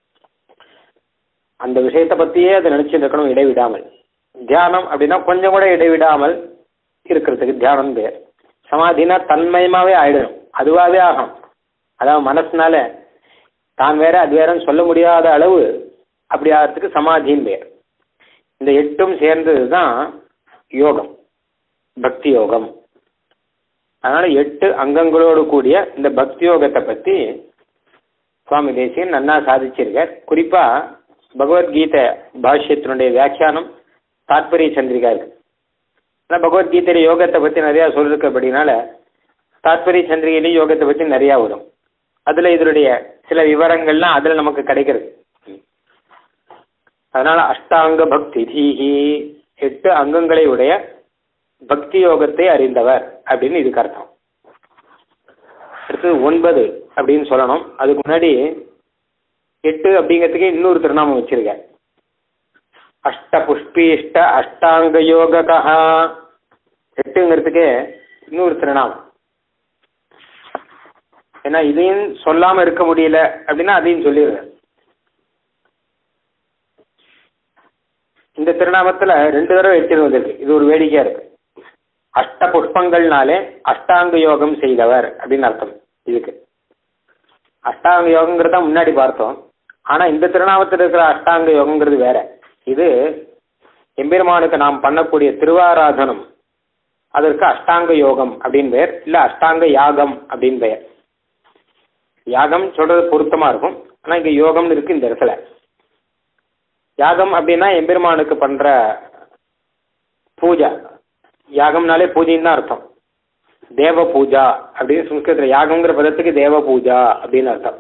Speaker 1: அந்த விஷயத்தை பத்தியே அதை நினைச்சுட்டு இருக்கணும் இடைவிடாமல். தியானம் அப்படின்னா கொஞ்சம் கூட இடைவிடாமல் இருக்கிறதுக்கு தியானம் பெயர். சமாதினா தன்மயமாவே ஆயிடணும், அதுவாகவே ஆகணும். அதாவது மனசுனால தான் வேற அது வேறன்னு சொல்ல முடியாத அளவு அப்படி ஆகிறதுக்கு சமாதின்னு பெயர். இந்த எட்டும் சேர்ந்தது தான் யோகம், பக்தி யோகம். அதனால எட்டு அங்கங்களோடு கூடிய இந்த பக்தி யோகத்தை பத்தி சுவாமி தேசிகன் நன்னா சாதிச்சிருக்கார். குறிப்பா பகவத்கீதை பாஷ்யத்தினுடைய வியாக்கியானம் தாத்பரிய சந்திரிகா இருக்கு. ஆனால் பகவத்கீதையில யோகத்தை பற்றி நிறையா சொல்லிருக்கபடினால தாத்பரிய சந்திரிகையிலையும் யோகத்தை பற்றி நிறையா வரும். அதில் இதனுடைய சில விவரங்கள்லாம் அதில் நமக்கு கிடைக்கிறது. அதனால அஷ்டாங்க பக்தி தீஹி, எட்டு அங்கங்களை உடைய பக்தி யோகத்தை அறிந்தவர் அப்படின்னு இதுக்கு அர்த்தம். அடுத்தது ஒன்பது அப்படின்னு சொல்லணும். அதுக்கு முன்னாடி எட்டு அப்படிங்கிறதுக்கு இன்னொரு திருநாமம் வச்சிருக்க. அஷ்ட புஷ்பீஷ்ட அஷ்டாங்க யோககா, எட்டுங்கிறதுக்கு இன்னொரு திருநாமம். ஏன்னா இதையும் சொல்லாம இருக்க முடியல அப்படின்னா அதையும் சொல்லிடுறேன். இந்த திருநாமத்துல ரெண்டு தடவை எட்டு வந்திருக்கு. இது ஒரு வேடிக்கையா இருக்கு. அஷ்ட புஷ்பங்கள்னாலே அஷ்டாங்க யோகம் செய்தவர் அப்படின்னு அர்த்தம். இதுக்கு அஷ்டாங்க யோகங்கிறத முன்னாடி பார்த்தோம். ஆனா இந்த திருநாமத்தில் இருக்கிற அஷ்டாங்க யோகங்கிறது வேற. இது எம்பெருமானுக்கு நாம் பண்ணக்கூடிய திருவாராதனம், அதற்கு அஷ்டாங்க யோகம் அப்படின்னு பெயர். இல்ல அஷ்டாங்க யாகம் அப்படின்னு பெயர். யாகம் சொல்றது பொருத்தமா இருக்கும். ஆனா இங்க யோகம்னு இருக்கு இந்த இடத்துல. யாகம் அப்படின்னா எம்பெருமானுக்கு பண்ற பூஜா. யாகம்னாலே பூஜைன்னு தான் அர்த்தம். தேவ பூஜா அப்படின்னு சம்ஸ்கிருதத்துல யாகம்ங்கிற பதத்துக்கு தேவ பூஜா அப்படின்னு அர்த்தம்.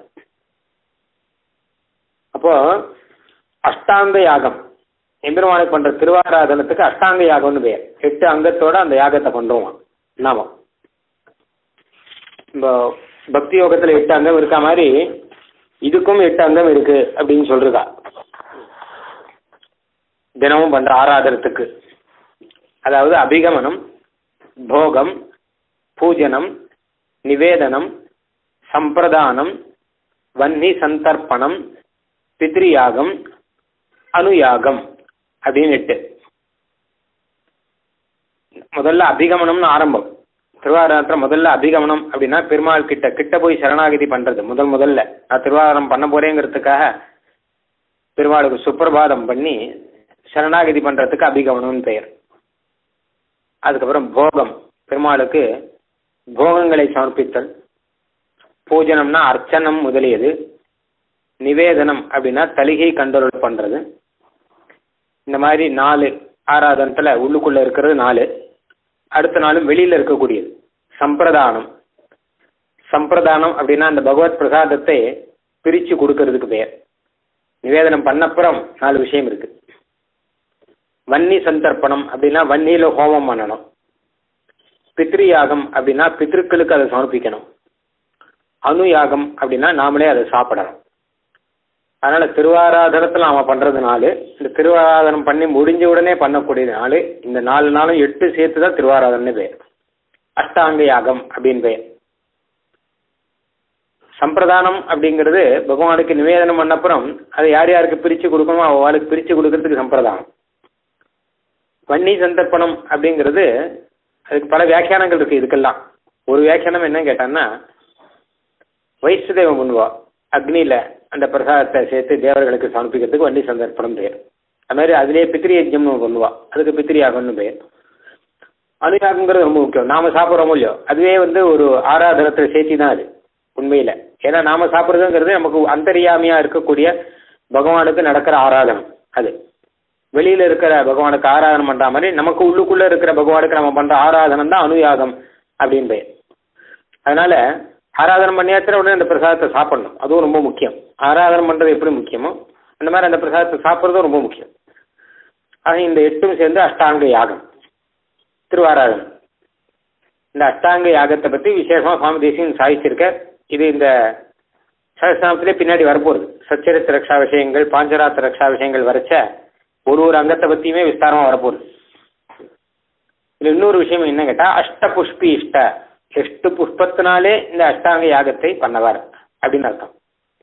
Speaker 1: அப்போ அஷ்டாங்க யாகம், எம்பெருமானுக்கு பண்ற திருவாராதனத்துக்கு அஷ்டாங்க யாகம்னு பெயர். எட்டு அங்கத்தோட அந்த யாகத்தை பண்றோம் நாம. இந்த பக்தி யோகத்துல எட்டு அங்கம் இருக்க மாதிரி இதுக்கும் எட்டு அங்கம் இருக்கு அப்படின்னு சொல்றதா தினமும் பண்ற ஆராதனத்துக்கு. அதாவது அபிகமனம், போகம், பூஜனம், நிவேதனம், சம்பிரதானம், வன்னி சந்தர்ப்பணம், பித்ரியாகம், அனுயாகம் அப்படின்னு எட்டு. முதல்ல அபிகமனம்னு ஆரம்பம். திருவாரணத்துல முதல்ல அபிகமனம் அப்படின்னா பெருமாள் கிட்ட கிட்ட போய் சரணாகதி பண்றது. முதல் முதல்ல நான் திருவாரணம் பண்ண போறேங்கிறதுக்காக பெருமாளுக்கு சுப்பிரபாதம் பண்ணி சரணாகதி பண்றதுக்கு அபிகமனம்னு பெயர். அதுக்கப்புறம் போகம், பெருமாளுக்கு போகங்களை சமர்ப்பித்தல். பூஜனம்னா அர்ச்சனம் முதலியது. நிவேதனம் அப்படின்னா தலிகை கண்டருள் பண்றது. இந்த மாதிரி நாலு ஆராதனத்துல உள்ளுக்குள்ள இருக்கிறது நாலு, அடுத்த நாளும் வெளியில இருக்கக்கூடியது சம்பிரதானம். சம்பிரதானம் அப்படின்னா அந்த பகவத் பிரசாதத்தை பிரிச்சு கொடுக்கறதுக்கு பெயர். நிவேதனம் பண்ணப்புறம் நாலு விஷயம் இருக்கு. வன்னி சந்தர்ப்பணம் அப்படின்னா வன்னியில ஹோமம் பண்ணணும். பித்ரு யாகம் அப்படின்னா பித்ருக்களுக்கு அதை சமர்ப்பிக்கணும். அணு யாகம் அப்படின்னா நாமளே அதை சாப்பிடணும். அதனால திருவாராதனத்தில் நாம பண்றது நாலு, இந்த திருவாராதனம் பண்ணி முடிஞ்ச உடனே பண்ணக்கூடிய நாலு, இந்த நாலு நாளும் எட்டு சேர்த்து தான் திருவாராதனை பெயர். அஷ்டாங்க யாகம் அப்படின்னு பெயர். சம்பிரதானம் அப்படிங்கிறது பகவானுக்கு நிவேதனம் பண்ணப்புறம் அதை யார் யாருக்கு பிரிச்சு கொடுக்கணுமோ அவளுக்கு பிரிச்சு கொடுக்கறதுக்கு சம்பிரதானம். வன்னி சந்தர்ப்பணம் அப்படிங்கிறது அதுக்கு பல வியாக்கியானங்கள் இருக்கு. இதுக்கெல்லாம் ஒரு வியாக்கியானம் என்ன கேட்டான்னா, வைஷ்ணதேவம் பண்ணுவா அக்னியில அந்த பிரசாதத்தை சேர்த்து தேவர்களுக்கு சமர்ப்பிக்கிறதுக்கு வன்னி சந்தர்ப்பணம் பெயர். அது மாதிரி அதுலேயே பித்ரி யஜ்யம்னு பண்ணுவா, அதுக்கு பித்ரியாகம்னு பெயர். அனுயாகங்கிறது ரொம்ப முக்கியம். நாம சாப்பிட்றோமோ இல்லையோ அதுவே வந்து ஒரு ஆராதனத்தை சேர்த்தி தான் அது உண்மையில. ஏன்னா நாம சாப்பிட்றதுங்கிறது நமக்கு அந்தரியாமியா இருக்கக்கூடிய பகவானுக்கு நடக்கிற ஆராதனம். அது வெளியில இருக்கிற பகவானுக்கு ஆராதனம் பண்ற மாதிரி நமக்கு உள்ளுக்குள்ள இருக்கிற பகவானுக்கு நம்ம பண்ற ஆராதனம் தான் அனுயாகம் அப்படின்னு பெயர். அதனால ஆராதனம் பண்ணியாச்சுன்னா உடனே அந்த பிரசாதத்தை சாப்பிடணும், அதுவும் ரொம்ப முக்கியம். ஆராதனம் பண்றது எப்படி முக்கியமோ அந்த மாதிரி அந்த பிரசாதத்தை சாப்பிட்றதும் ரொம்ப முக்கியம். ஆக இந்த எட்டும் சேர்ந்து அஷ்டாங்க யாகம், திருவாராதனம். இந்த அஷ்டாங்க யாகத்தை பற்றி விசேஷமா சுவாமி தேசிகன் சாதிச்சிருக்க. இது இந்த சகஸ்ரநாமத்திலே பின்னாடி வரப்போகுது. சச்சரித்த ரக்ஷா விஷயங்கள், பாஞ்சராத்த ரக்ஷா விஷயங்கள் வரைச்ச ஒரு ஒரு அங்கத்தை பத்தியுமே விஸ்தாரமா வரப்போகுது. இதுல இன்னொரு விஷயம் என்ன கேட்டா, அஷ்ட புஷ்பி இஷ்ட, எட்டு புஷ்பத்தினாலே இந்த அஷ்டாங்க யாகத்தை பண்ணவர் அப்படின்னு அர்த்தம்.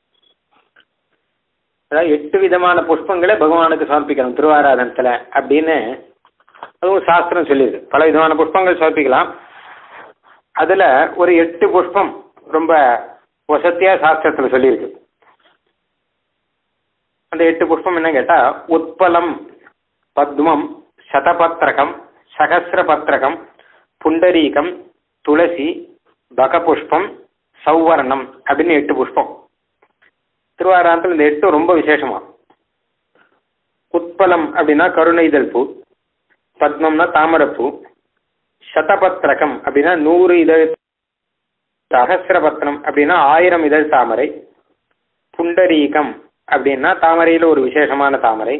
Speaker 1: அதாவது எட்டு விதமான புஷ்பங்களை பகவானுக்கு சமர்ப்பிக்கணும் திருவாராதனத்துல அப்படின்னு அதுவும் சாஸ்திரம் சொல்லியிருக்கு. பல விதமான புஷ்பங்கள் சமர்ப்பிக்கலாம். அதுல ஒரு எட்டு புஷ்பம் ரொம்ப வசத்தியா சாஸ்திரத்துல சொல்லியிருக்கு. அந்த எட்டு புஷ்பம் என்ன கேட்டா, உத்பலம், பத்மம், சதபத்ரகம், சகசிரபத்ரகம், புண்டரீகம், துளசி, பகபுஷ்பம், சௌவர்ணம் அப்படின்னு எட்டு புஷ்பம். திருவாராதனத்தில் இந்த எட்டு ரொம்ப விசேஷமா. உத்பலம் அப்படின்னா கருணை இதழ் பூ, பத்மம்னா தாமரப்பூ, சதபத்ரகம் அப்படின்னா நூறு இதழ், சகசிரபத்ரம் அப்படின்னா ஆயிரம் இதழ் தாமரை, புண்டரீகம் அப்படின்னா தாமரையில ஒரு விசேஷமான தாமரை,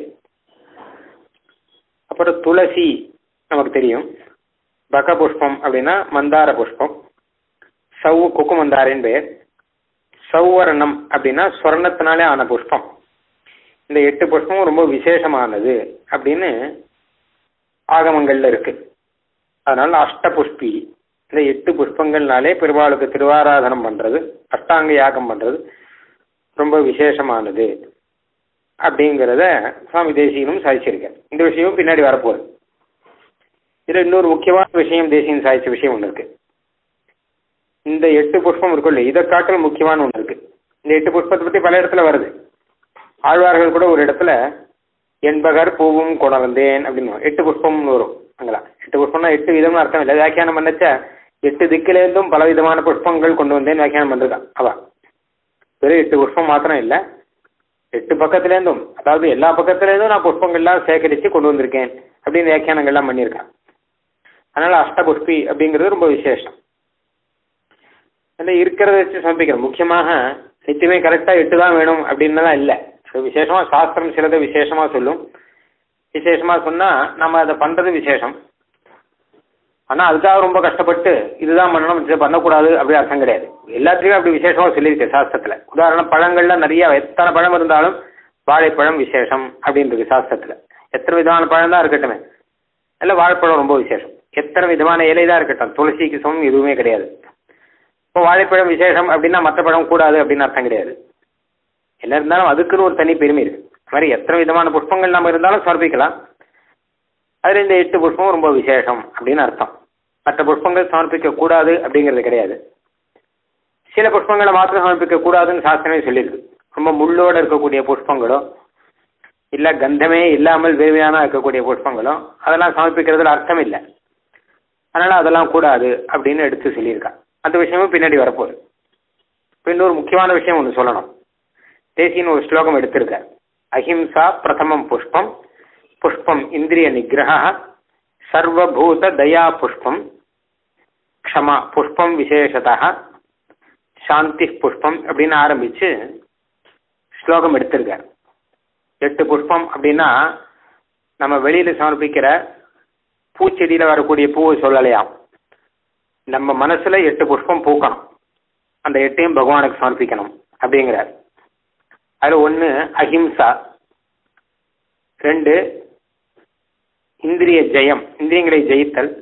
Speaker 1: அப்புறம் துளசி நமக்கு தெரியும், பகபுஷ்பம் அப்படின்னா மந்தார புஷ்பம், சௌ குக்கு மந்தாரின் பெயர், சௌவர்ணம் அப்படின்னா ஸ்வர்ணத்தினாலே ஆன புஷ்பம். இந்த எட்டு புஷ்பமும் ரொம்ப விசேஷமானது அப்படின்னு ஆகமங்கள்ல இருக்கு. அதனால அஷ்ட புஷ்பி, இந்த எட்டு புஷ்பங்கள்னாலே பெருமாளுக்கு திருவாராதனம் பண்றது, அஷ்டாங்க யாகம் பண்றது ரொம்ப விசேஷமானது அப்படிங்கிறத சுவாமி தேசிகனும் சாதிச்சிருக்க. இந்த விஷயம் பின்னாடி வரப்போகுது. இதுல இன்னொரு முக்கியமான விஷயம் தேசிகன் சாதிச்ச விஷயம் ஒன்று இருக்கு. இந்த எட்டு புஷ்பம் இருக்குல்ல, இதை காட்டிலும் முக்கியமான ஒன்று இருக்கு. இந்த எட்டு புஷ்பத்தை பத்தி பல இடத்துல வருது. ஆழ்வார்கள் கூட ஒரு இடத்துல என்பகர் பூவும் கொணர்ந்தேன் அப்படின்னு எட்டு புஷ்பம்னு வரும். அங்கெல்லாம் எட்டு புஷ்பம்னா எட்டு விதம்னு அர்த்தம் இல்லை. வியாக்கியானம் பண்ணச்ச எட்டு திக்கிலேருந்தும் பல விதமான புஷ்பங்கள் கொண்டு வந்தேன்னு வியாக்கியானம் பண்ணிருக்கான். அவ வெறும் எட்டு புஷ்பம் மாத்திரம் இல்லை, எட்டு பக்கத்துலேருந்தும், அதாவது எல்லா பக்கத்துலேருந்தும் நான் புஷ்பங்கள்லாம் சேகரித்து கொண்டு வந்திருக்கேன் அப்படின்னு வியாக்கியானங்கள்லாம் பண்ணியிருக்கான். அதனால அஷ்டபுஷ்பி அப்படிங்கிறது ரொம்ப விசேஷம். அதில் இருக்கிறத வச்சு சமர்ப்பிக்கிறோம். முக்கியமாக நிச்சயமே கரெக்டாக எட்டு தான் வேணும் அப்படின்னுலாம் இல்லை. விசேஷமாக சாஸ்திரம் சிலதை விசேஷமாக சொல்லும். விசேஷமாக சொன்னால் நம்ம அதை பண்ணுறது விசேஷம். ஆனால் அதுக்காக ரொம்ப கஷ்டப்பட்டு இதுதான் பண்ணணும், இது பண்ணக்கூடாது அப்படி அர்த்தம் கிடையாது. எல்லாத்துலேயும் அப்படி விசேஷமாக சொல்லியிருக்கு சாஸ்திரத்தில். உதாரணம் பழங்கள்லாம் நிறைய, எத்தனை பழம் இருந்தாலும் வாழைப்பழம் விசேஷம் அப்படின்றது சாஸ்திரத்தில். எத்தனை விதமான பழம் தான் இருக்கட்டுமே, இல்லை வாழைப்பழம் ரொம்ப விசேஷம். எத்தனை விதமான இலை தான் இருக்கட்டும், துளசிக்கு சமம் எதுவுமே கிடையாது. இப்போ வாழைப்பழம் விசேஷம் அப்படின்னா மற்ற பழம் கூடாது அப்படின்னு அர்த்தம் கிடையாது. என்ன இருந்தாலும் அதுக்குன்னு ஒரு தனி பெருமை இருக்கு. அது மாதிரி எத்தனை விதமான புஷ்பங்கள் நம்ம இருந்தாலும் சமர்ப்பிக்கலாம். அதில் இந்த எட்டு புஷ்பம் ரொம்ப விசேஷம் அப்படின்னு அர்த்தம். மற்ற புஷ்பங்கள் சமர்ப்பிக்க கூடாது அப்படிங்கிறது கிடையாது. சில புஷ்பங்களை மாத்திரம் சமர்ப்பிக்க கூடாதுன்னு சாஸ்திரமே சொல்லியிருக்கு. ரொம்ப முள்ளோடு இருக்கக்கூடிய புஷ்பங்களோ இல்லை கந்தமே இல்லாமல் வெறுமையான இருக்கக்கூடிய புஷ்பங்களோ அதெல்லாம் சமர்ப்பிக்கிறதுல அர்த்தம் இல்லை. அதனால அதெல்லாம் கூடாது அப்படின்னு எடுத்து சொல்லியிருக்கா. அந்த விஷயமும் பின்னாடி வரப்போகுது. இப்போ இன்னொரு முக்கியமான விஷயம் ஒன்று சொல்லணும். தேசியன்னு ஒரு ஸ்லோகம் எடுத்திருக்க. அஹிம்சா பிரதமம் புஷ்பம் புஷ்பம் இந்திரிய நிகிரக, சர்வபூத தயா புஷ்பம், க்ஷமா புஷ்பம் விசேஷதா, சாந்தி புஷ்பம் அப்படின்னு ஆரம்பிச்சு ஸ்லோகம் எடுத்திருக்கார். எட்டு புஷ்பம் அப்படின்னா நம்ம வெளியில சமர்ப்பிக்கிற பூச்செடியில வரக்கூடிய பூவை சொல்லலையாம். நம்ம மனசுல எட்டு புஷ்பம் பூக்கணும், அந்த எட்டையும் பகவானுக்கு சமர்ப்பிக்கணும் அப்படிங்கிறார். அதுல ஒண்ணு அஹிம்சா, ரெண்டு இந்திரிய ஜெயம், இந்திரியங்களை ஜெயித்தல்,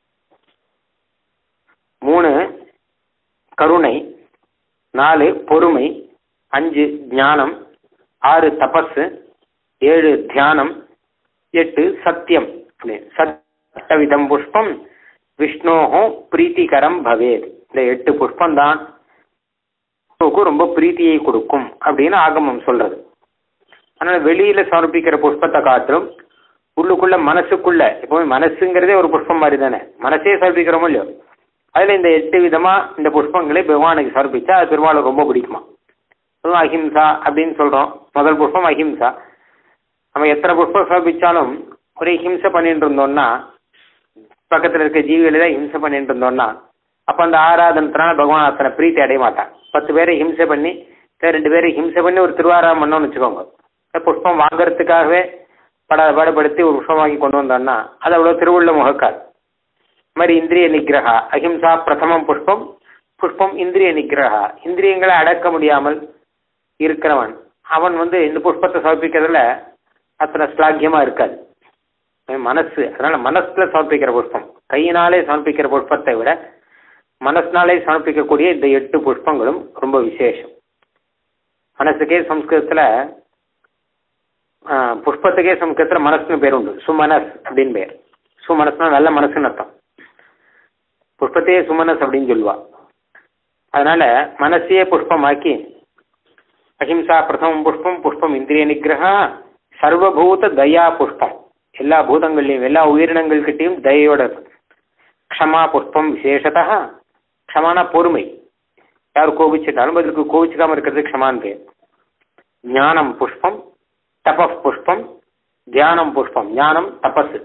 Speaker 1: மூணு கருணை, நாலு பொறுமை, அஞ்சு ஞானம், ஆறு தபஸ், ஏழு தியானம், எட்டு சத்தியம். சத்தவிதம் புஷ்பம் விஷ்ணோஹோ பிரீத்திகரம் பவேத். இந்த எட்டு புஷ்பம் தான் ரொம்ப பிரீத்தியை கொடுக்கும் அப்படின்னு ஆகமம் சொல்றது. அதனால வெளியில சமர்ப்பிக்கிற புஷ்பத்தை காட்டிலும் உள்ளுக்குள்ள மனசுக்குள்ள, எப்பவுமே மனசுங்கிறதே ஒரு புஷ்பம் மாதிரி தானே, மனசே சமர்ப்பிக்கிறோமோ இல்லையோ, அதுல இந்த எட்டு விதமா இந்த புஷ்பங்களை பகவானுக்கு சமர்ப்பிச்சா அது பெருமாளுக்கு ரொம்ப பிடிக்குமா. அதுவும் அஹிம்சா அப்படின்னு சொல்றோம், முதல் புஷ்பம் அஹிம்சா. நம்ம எத்தனை புஷ்பம் சமர்ப்பிச்சாலும் ஒரே ஹிம்சை பண்ணிட்டு இருந்தோம்னா, பக்கத்துல இருக்க ஜீவிகளை தான் ஹிம்சை பண்ணிட்டு இருந்தோம்னா, அப்ப அந்த ஆராதனத்தினால பகவான் அத்தனை பிரீத்தி அடைய மாட்டான். பத்து பேரை ஹிம்சை பண்ணி, ரெண்டு பேரை ஹிம்சை பண்ணி ஒரு திருவாராம் பண்ணோம்னு வச்சுக்கோங்க, புஷ்பம் வாங்கறதுக்காகவே பட பாடுபடுத்தி ஒரு புஷ்பம் வாங்கி கொண்டு வந்தோம்னா அது அவ்வளவு திருவுள்ள முகக்காது. இது மாதிரி இந்திரிய நிகிரகா, அஹிம்சா பிரதமம் புஷ்பம், புஷ்பம் இந்திரிய நிகிரகா. இந்திரியங்களை அடக்க முடியாமல் இருக்கிறவன் அவன் வந்து இந்த புஷ்பத்தை சமர்ப்பிக்கிறதுல அத்தனை ஸ்லாக்கியமா இருக்காது மனசு. அதனால மனசுல சமர்ப்பிக்கிற புஷ்பம், கையினாலே சமர்ப்பிக்கிற புஷ்பத்தை விட மனசினாலே சமர்ப்பிக்கக்கூடிய இந்த எட்டு புஷ்பங்களும் ரொம்ப விசேஷம். மனசுக்கே சம்ஸ்கிருதத்துல புஷ்பத்துக்கே சம்ஸ்கிருதத்துல மனசுன்னு பேர் உண்டு, சுமனஸ் அப்படின்னு பேர். சுமனஸ்னா நல்ல மனசுன்னு அர்த்தம். புஷ்பத்தையே சுமனஸ் அப்படின்னு சொல்லுவா. அதனால மனசையே புஷ்பமாக்கி அஹிம்சா பிரதமம் புஷ்பம், புஷ்பம் இந்திரிய நிகிரகா, சர்வபூத தயா புஷ்பம், எல்லா பூதங்கள்லையும் எல்லா உயிரினங்கள்கிட்டையும் தயையோட இருக்கும். க்ஷமா புஷ்பம் விசேஷதா, க்ஷமான பொறுமை, யார் கோபிச்சிட்டாலும் பதிலுக்கு கோபிச்சுக்காம இருக்கிறது க்ஷமான் பேர். ஞானம் புஷ்பம், தபஸ் புஷ்பம், தியானம் புஷ்பம். ஞானம் தபஸ்,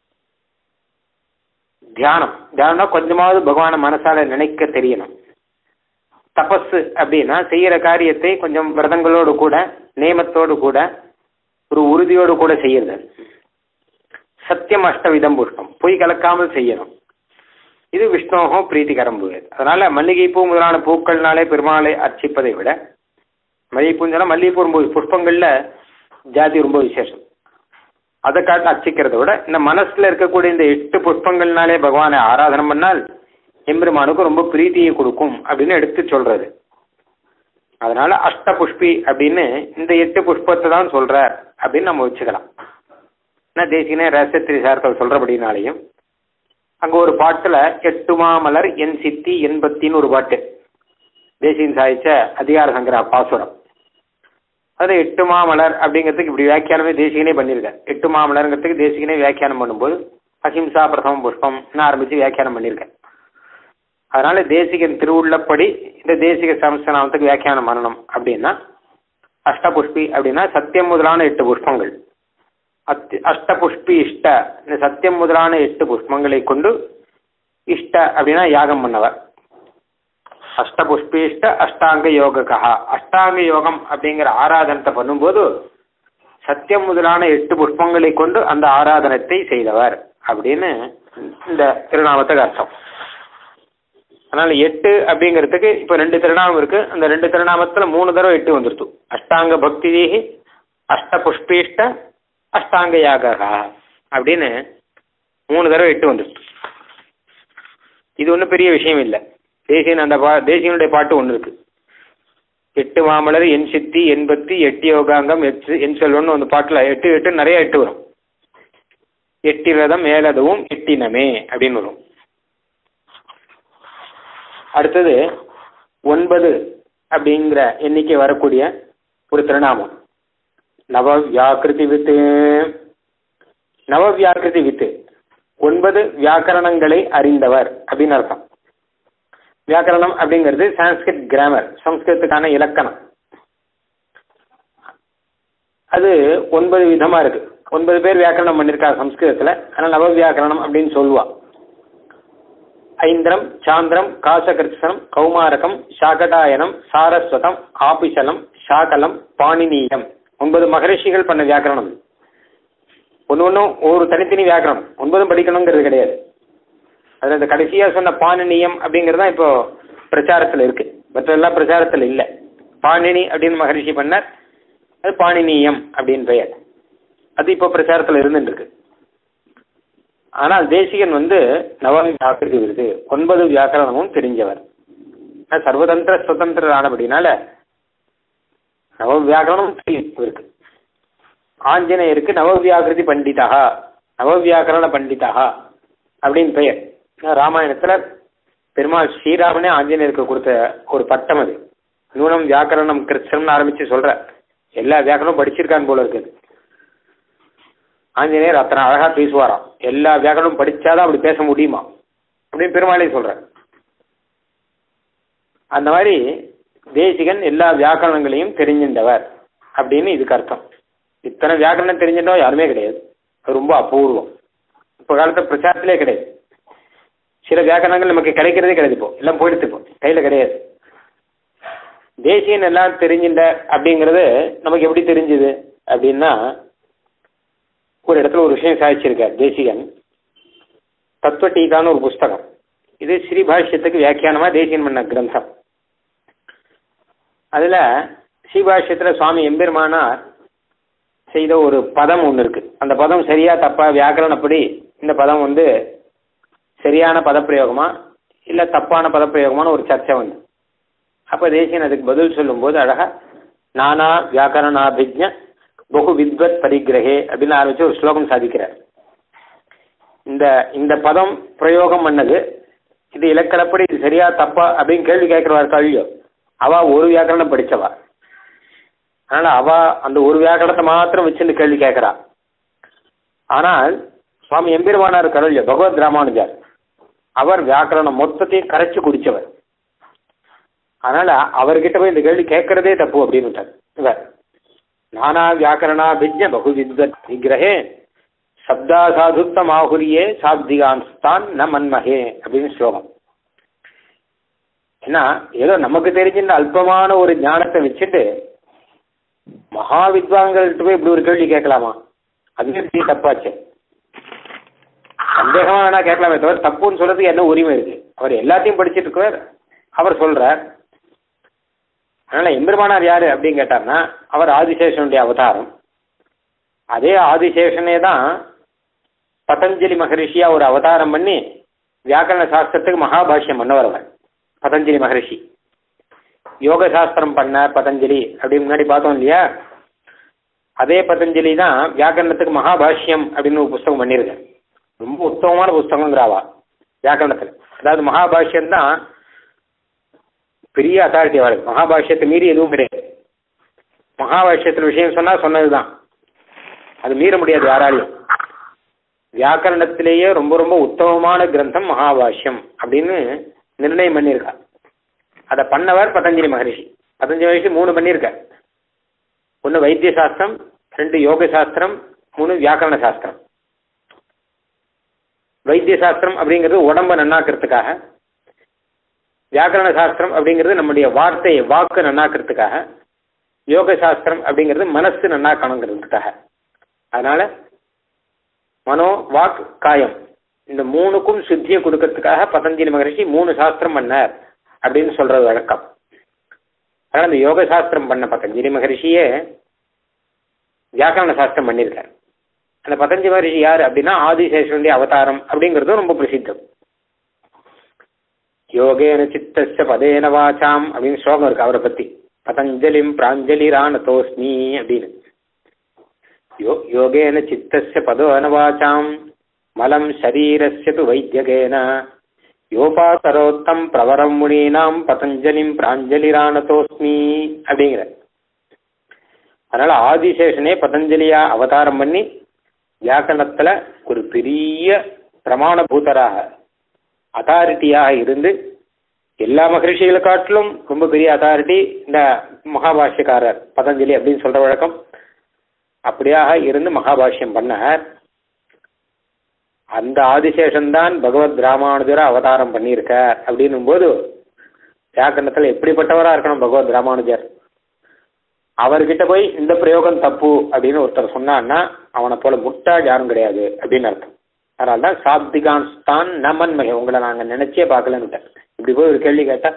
Speaker 1: தியானம் தியானம்னா கொஞ்சமாவது பகவான மனசால நினைக்க தெரியணும். தபஸ் அப்படின்னா செய்யற காரியத்தை கொஞ்சம் விரதங்களோடு கூட நியமத்தோடு கூட ஒரு உறுதியோடு கூட செய்யறது. சத்தியம் அஷ்டவிதம் புஷ்பம், பொய் கலக்காமல் செய்யணும். இது விஷ்ணோகோ பிரீத்திகரம் பூயது. அதனால மல்லிகைப்பூ முதலான பூக்கள்னாலே பெருமாளை அர்ச்சிப்பதை விட, மல்லிகைப்பூன்னு மல்லிகைப்பூ புஷ்பங்கள்ல ஜாதி ரொம்ப விசேஷம், அதை காட்டு அர்ச்சிக்கிறத விட இந்த மனசுல இருக்கக்கூடிய இந்த எட்டு புஷ்பங்கள்னாலே பகவானை ஆராதனம் பண்ணால் எம்பெருமானுக்கு ரொம்ப பிரீத்தியை கொடுக்கும் அப்படின்னு எடுத்து சொல்றது. அதனால அஷ்ட புஷ்பி அப்படின்னு இந்த எட்டு புஷ்பத்தை தான் சொல்றார் அப்படின்னு நம்ம வச்சுக்கலாம். ஏன்னா தேசிகனே ரசத்திரி சார்த்தல் சொல்றபடினாலையும் அங்க ஒரு பாட்டுல எட்டுமா மலர் என் சித்தி எண்பத்தின்னு ஒரு பாட்டு தேசிகன் சாதிச்ச அதிகார சங்கர பாசுரம். அது எட்டு மாமலர் அப்படிங்கிறதுக்கு இப்படி வியாக்கியானமே தேசிகனே பண்ணியிருக்கார். எட்டு மாமலருங்கிறதுக்கு தேசிகனே வியாக்கியானம் பண்ணும்போது அஹிம்சா பிரதம புஷ்பம் ஆரம்பிச்சு வியாக்கியானம் பண்ணியிருக்கேன். அதனால தேசிகன் திருவுள்ளப்படி இந்த தேசிக சமஸ்தனாமத்துக்கு வியாக்கியானம் பண்ணணும் அப்படின்னா அஷ்டபுஷ்பி அப்படின்னா சத்தியம் முதலான எட்டு புஷ்பங்கள். அத்தி அஷ்டபுஷ்பி இஷ்ட, இந்த சத்தியம் முதலான எட்டு புஷ்பங்களை கொண்டு இஷ்ட அப்படின்னா யாகம் பண்ணவர். அஷ்டபுஷ்பி இஷ்ட அஷ்டாங்க யோகக்கா, அஷ்டாங்க யோகம் அப்படிங்கிற ஆராதனத்தை பண்ணும்போது சத்தியம் முதலான எட்டு புஷ்பங்களை கொண்டு அந்த ஆராதனத்தை செய்தவர் அப்படின்னு இந்த திருநாமத்துக்கு அர்த்தம். அதனால எட்டு அப்படிங்கிறதுக்கு இப்ப ரெண்டு திருநாமம் இருக்கு. அந்த ரெண்டு திருநாமத்துல மூணு தடவை எட்டு வந்துருத்து. அஷ்டாங்க பக்தி அஷ்ட புஷ்பீஷ்ட அஷ்டாங்க யாக அப்படின்னு மூணு தடவை எட்டு வந்துருத்து. இது ஒன்றும் பெரிய விஷயம் இல்லை. தேசியன் அந்த பா தேசியனுடைய பாட்டு ஒன்று இருக்கு, எட்டு மாமலர் என் சித்தி எண்பத்தி எட்டு யோகாங்கம் எட்டு என் செல்வன்னு அந்த பாட்டுல எட்டு எட்டு நிறைய எட்டு வரும். எட்டிரதம் மேலதுவும் எட்டினமே அப்படின்னு வரும். அடுத்தது ஒன்பது அப்படிங்கிற எண்ணிக்கை வரக்கூடிய ஒரு திருநாமம் நவ வியாக்கிருதி வித்து. நவ வியாக்கிருதி வித்து ஒன்பது வியாக்கரணங்களை அறிந்தவர் அப்படின்னு அர்த்தம். வியாக்கரணம் அப்படிங்கிறது சான்ஸ்கிரிட் கிராமர், சம்ஸ்கிருதத்துக்கான இலக்கணம். அது ஒன்பது விதமா இருக்கு. ஒன்பது பேர் வியாக்கரணம் பண்ணியிருக்காங்க சம்ஸ்கிருதத்துல, அதனால நவ வியாக்கரணம் அப்படின்னு சொல்லுவா. ஐந்திரம், சாந்திரம், காசகிருத்சனம், கௌமாரகம், சாகடாயனம், சாரஸ்வதம், ஆபிசலம், சாகலம், பாணினீயம், ஒன்பது மகரிஷிகள் பண்ண வியாக்கரணம். ஒன்று ஒன்றும் ஒரு தனித்தனி வியாக்கரணம், ஒன்பதும் படிக்கணுங்கிறது கிடையாது. அதில் இந்த கடைசியாக சொன்ன பாணினியம் அப்படிங்கிறது தான் இப்போ பிரச்சாரத்தில் இருக்கு, மற்றெல்லாம் பிரச்சாரத்தில் இல்லை. பாணினி அப்படின்னு மகரிஷி பண்ணார், அது பாணினியம் அப்படின்னு பெயர், அது இப்போ பிரச்சாரத்தில் இருந்துட்டு இருக்கு. ஆனால் தேசிகன் வந்து நவமி வியாக்கிருதி விருது, ஒன்பது வியாக்கரணமும் தெரிஞ்சவர், சர்வதந்திர சுதந்திர ஆனபடினால நவ வியாக்கரணம் இருக்கு. ஆஞ்சநேயருக்கு நவவியாகிருதி பண்டிதா, நவவியாக்கரண பண்டிதா அப்படின்னு பெயர். ராமாயணத்துல பெருமாள் ஸ்ரீராமனே ஆஞ்சநேயருக்கு கொடுத்த ஒரு பட்டம் அது. நூனம் வியாக்கரணம் கிருஷ்ணம்னு ஆரம்பிச்சு சொல்ற, எல்லா வியாக்கரணமும் படிச்சிருக்கான்னு போல இருக்குது. ஆஞ்சநேயர் அத்தனை அழகா பேசுவாராம், எல்லா வியாக்கரணமும் படிச்சாதான் அப்படி பேச முடியுமா அப்படின்னு பெருமாளே சொல்ற. அந்த மாதிரி தேசிகன் எல்லா வியாக்கரணங்களையும் தெரிஞ்சின்றவர் அப்படின்னு இதுக்கு அர்த்தம். இத்தனை வியாக்கரணம் தெரிஞ்சின்றவா யாருமே கிடையாது, அது ரொம்ப அபூர்வம். இப்போ காலத்தில் பிரச்சாரத்திலே கிடையாது. சில வியாக்கரணங்கள் நமக்கு கிடைக்கிறதே கிடையாது, இப்போ எல்லாம் போயிடுத்து, இப்போ கையில் கிடையாது. தேசியன் எல்லாம் தெரிஞ்சின்ற அப்படிங்கிறது நமக்கு எப்படி தெரிஞ்சுது அப்படின்னா, ஒரு இடத்துல ஒரு விஷயம் சாதிச்சிருக்கார் தேசிகன். தத்துவ டீகான்னு ஒரு புஸ்தகம், இது ஸ்ரீபாஷ்யத்துக்கு வியாக்கியானமா தேசிகன் பண்ண கிரந்தம். அதுல ஸ்ரீபாஷ்யத்துல சுவாமி எம்பெருமானார் செய்த ஒரு பதம் ஒன்று இருக்கு. அந்த பதம் சரியா தப்பா, வியாக்கரணப்படி இந்த பதம் வந்து சரியான பதப்பிரயோகமா இல்ல தப்பான பதப்பிரயோகமான ஒரு சர்ச்சை வந்து, அப்ப தேசியன் அதுக்கு பதில் சொல்லும் போது அழகா நானா வியாக்கரணாபிஜ்ஞ பகு வித்வத் பரிகிரகே அப்படின்னு ஆரம்பிச்சு ஒரு ஸ்லோகம் சாதிக்கிறார். இந்த இந்த பதம் பிரயோகம் பண்ணது இது இலக்கணப்படி இது சரியா தப்பா அப்படின்னு கேள்வி கேட்கிறவா கல்வியோ, அவ ஒரு வியாக்கரணம் படிச்சவா, அதனால அவ அந்த ஒரு வியாக்கரணத்தை மாத்திரம் வச்சுன்னு கேள்வி கேட்கிறா. ஆனால் சுவாமி எம்பெருமானார் கருள்ய பகவத் ராமானுஜர் அவர் வியாக்கரணம் மொத்தத்தையும் கரைச்சு குடிச்சவர், அதனால அவர்கிட்ட போய் இந்த கேள்வி கேட்கறதே தப்பு அப்படின்னு இவர். நானா வியாக்கரணாபிஜ்ஞ பகு வித்வத் விக்கிரகே சப்தா சாதுத்தம் ஆகுரியே சாப்திகான்ஸ்தான் ந மன்மகே அப்படின்னு ஸ்லோகம். ஏன்னா ஏதோ நமக்கு தெரிஞ்சின்ற அல்பமான ஒரு ஞானத்தை வச்சுட்டு மகா வித்வான்கள்கிட்ட போய் இப்படி ஒரு கேள்வி கேட்கலாமா? அதுவே தப்பாச்சு. சந்தேகமா வேணா கேட்கலாமே தவிர தப்புன்னு சொல்றதுக்கு என்ன உரிமை இருக்கு? அவர் எல்லாத்தையும் படிச்சுட்டு இருக்கிறார், அவர் சொல்றார். அதனால எம்பெருமானார் யாரு அப்படின்னு கேட்டார்னா அவர் ஆதிசேஷனுடைய அவதாரம். அதே ஆதிசேஷனே தான் பதஞ்சலி மகரிஷியா ஒரு அவதாரம் பண்ணி வியாக்கரண சாஸ்திரத்துக்கு மகாபாஷ்யம் பண்ணவர் அவர். பதஞ்சலி மகரிஷி யோக சாஸ்திரம் பண்ண பதஞ்சலி அப்படின்னு முன்னாடி பார்த்தோம் இல்லையா, அதே பதஞ்சலி தான் வியாக்கரணத்துக்கு மகாபாஷ்யம் அப்படின்னு ஒரு புஸ்தகம் பண்ணியிருக்கேன். ரொம்ப உத்தமமான புஸ்தகங்கிறாவா வியாக்கரணத்தில். அதாவது மகாபாஷ்யம் தான் பெரிய அத்தாரிட்டி அவருக்கு, மகாபாஷ்யத்தை மீறி எதுவும் கிடையாது. மகாபாஷ்யத்தில் விஷயம் சொன்னா சொன்னதுதான், அது மீற முடியாது யாராலையும். வியாக்கரணத்திலேயே ரொம்ப ரொம்ப உத்தமமான கிரந்தம் மகாபாஷ்யம் அப்படின்னு நிர்ணயம் பண்ணியிருக்கா. அதை பண்ணவர் பதஞ்சலி மகரிஷி. பதஞ்சலி மகரிஷி மூணு பண்ணியிருக்கார். ஒன்று வைத்திய சாஸ்திரம், ரெண்டு யோக சாஸ்திரம், மூணு வியாக்கரண சாஸ்திரம். வைத்திய சாஸ்திரம் அப்படிங்கிறது உடம்ப நன்னாக்கிறதுக்காக, வியாக்கரண சாஸ்திரம் அப்படிங்கிறது நம்முடைய வார்த்தையை வாக்கு நன்னாக்கிறதுக்காக, யோக சாஸ்திரம் அப்படிங்கிறது மனசு நன்னாக்கணுங்கிறதுக்காக. அதனால மனோ வாக் காயம் இந்த மூணுக்கும் சுத்தியை கொடுக்கறதுக்காக பதஞ்சலி மகரிஷி மூணு சாஸ்திரம் பண்ணார் அப்படின்னு சொல்றது வழக்கம். அதனால இந்த யோக சாஸ்திரம் பண்ண பதஞ்சலி மகரிஷியே வியாக்கரண சாஸ்திரம் பண்ணியிருக்கார். அந்த பதஞ்சலி மகரிஷி யாரு அப்படின்னா ஆதிசேஷனுடைய அவதாரம் அப்படிங்கிறதும் ரொம்ப பிரசித்தம். யோகேன சித்தஸ்ய பதேன வாசாம் அப்படின்னு ஸ்லோகம் இருக்கு அவரை பத்தி. பதஞ்சலிம் பிராஞ்சலி ராணதோஸ்மி அப்படின்னு. யோ யோகேன சித்தஸ்ய பதேன வாசாம் மலம் சரீரஸ்ய து வைத்யகேன யோபாசரோத்தம் பிரவரம் முனீனாம் பதஞ்சலிம் பிராஞ்சலி ராணதோஸ்மி அப்படிங்கிற. அதனால ஆதிசேஷனே பதஞ்சலியா அவதாரம் பண்ணி வியாக்கரணத்துல ஒரு பெரிய பிரமாணபூதராக அத்தாரிட்டியாக இருந்து எல்லா மகரிஷிகளை காட்டிலும் ரொம்ப பெரிய அத்தாரிட்டி இந்த மகாபாஷ்யக்காரர் பதஞ்சலி அப்படின்னு சொல்ற வழக்கம். அப்படியாக இருந்து மகாபாஷ்யம் பண்ணார். அந்த ஆதிசேஷன்தான் பகவத் ராமானுஜரை அவதாரம் பண்ணியிருக்கார். அப்படின்னும் போது வியாக்கரணத்துல எப்படிப்பட்டவரா இருக்கணும் பகவத் ராமானுஜர். அவர்கிட்ட போய் இந்த பிரயோகம் தப்பு அப்படின்னு ஒருத்தர் சொன்னான்னா அவனை போல முட்டாள் யாரும் கிடையாது அப்படின்னு அர்த்தம். அதனால்தான் சாப்திகான்ஸ்தான் நமன்மை, உங்களை நாங்க நினைச்சே பார்க்கலன்னு இப்படி போய் ஒரு கேள்வி கேட்டா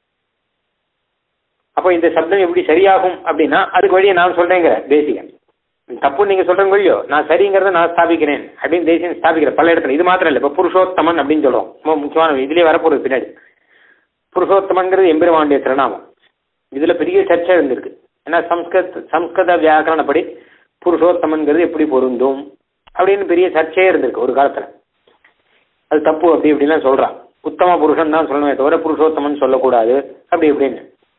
Speaker 1: அப்போ இந்த சப்தம் எப்படி சரியாகும் அப்படின்னா அதுக்கு வழியை நான் சொல்றேங்க தேசிகன். தப்பு நீங்க சொல்றேங்க இல்லையோ, நான் சரிங்கிறத நான் ஸ்தாபிக்கிறேன் அப்படின்னு தேசியம் ஸ்தாபிக்கிறேன் பல இடத்துல. இது மாத்திரம் இல்லை, இப்போ புருஷோத்தமன் அப்படின்னு சொல்றோம், ரொம்ப முக்கியமான இதுலயே வரப்போறது பின்னாடி. புருஷோத்தமன்கிறது எம்பெருமானுடைய திருநாமம். இதுல பெரிய சர்ச்சை இருந்திருக்கு. ஏன்னா சம்ஸ்கிருத் சம்ஸ்கிருத வியாக்கரணப்படி புருஷோத்தமன்கிறது எப்படி பொருந்தும் அப்படின்னு பெரிய சர்ச்சையே இருந்திருக்கு ஒரு காலத்துல. அது தப்பு அப்படி இப்படிலாம் சொல்றான். உத்தம புருஷன் தான் சொல்லணுமே தவிர புருஷோத்தமன் சொல்லக்கூடாது அப்படி இப்படின்னு.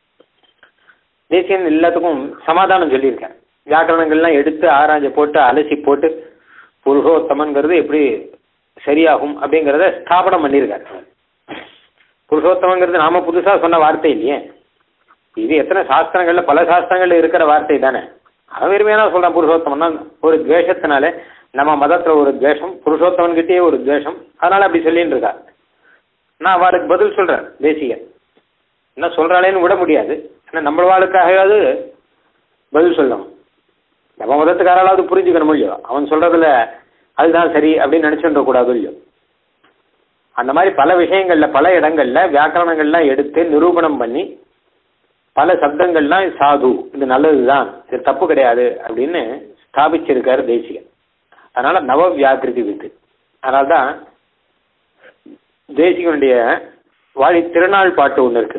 Speaker 1: தேசியன் எல்லாத்துக்கும் சமாதானம் சொல்லியிருக்கேன். வியாக்கரணங்கள்லாம் எடுத்து ஆராய்ச்சி போட்டு அலசி போட்டு புருஷோத்தமன்கிறது எப்படி சரியாகும் அப்படிங்கிறத ஸ்தாபனம் பண்ணியிருக்காரு. புருஷோத்தமங்கிறது நாம புதுசா சொன்ன வார்த்தை இல்லையே, இது எத்தனை சாஸ்திரங்கள்ல பல சாஸ்திரங்கள்ல இருக்கிற வார்த்தை தானே. அவன் வெறுமையான சொல்றான் புருஷோத்தமன்னா ஒரு துவேஷத்தினால நம்ம மதத்துல ஒரு துவேஷம், புருஷோத்தமன் கிட்டே ஒரு துவேஷம், அதனால அப்படி சொல்லிட்டு இருக்கா. நான் அவளுக்கு பதில் சொல்றேன். தேசிகன் என்ன சொல்றாளேன்னு விட முடியாது. ஆனா நம்ம வாழ்க்காகவாவது பதில் சொல்லணும். நம்ம மதத்துக்காராலாவது புரிஞ்சுக்கணும் இல்லையோ, அவன் சொல்றதுல அதுதான் சரி அப்படின்னு நினைச்சுட கூடாது இல்லையோ. அந்த மாதிரி பல விஷயங்கள்ல பல இடங்கள்ல வியாக்கரணங்கள்லாம் எடுத்து நிரூபணம் பண்ணி பல சப்தங்கள்லாம் சாது, இது நல்லதுதான், இது தப்பு கிடையாது அப்படின்னு ஸ்தாபிச்சிருக்காரு தேசிகன். அதனால நவ வியாக்கிருதி வித்து. அதனால்தான் தேசிகனுடைய வாழி திருநாள் பாட்டு ஒன்று இருக்கு.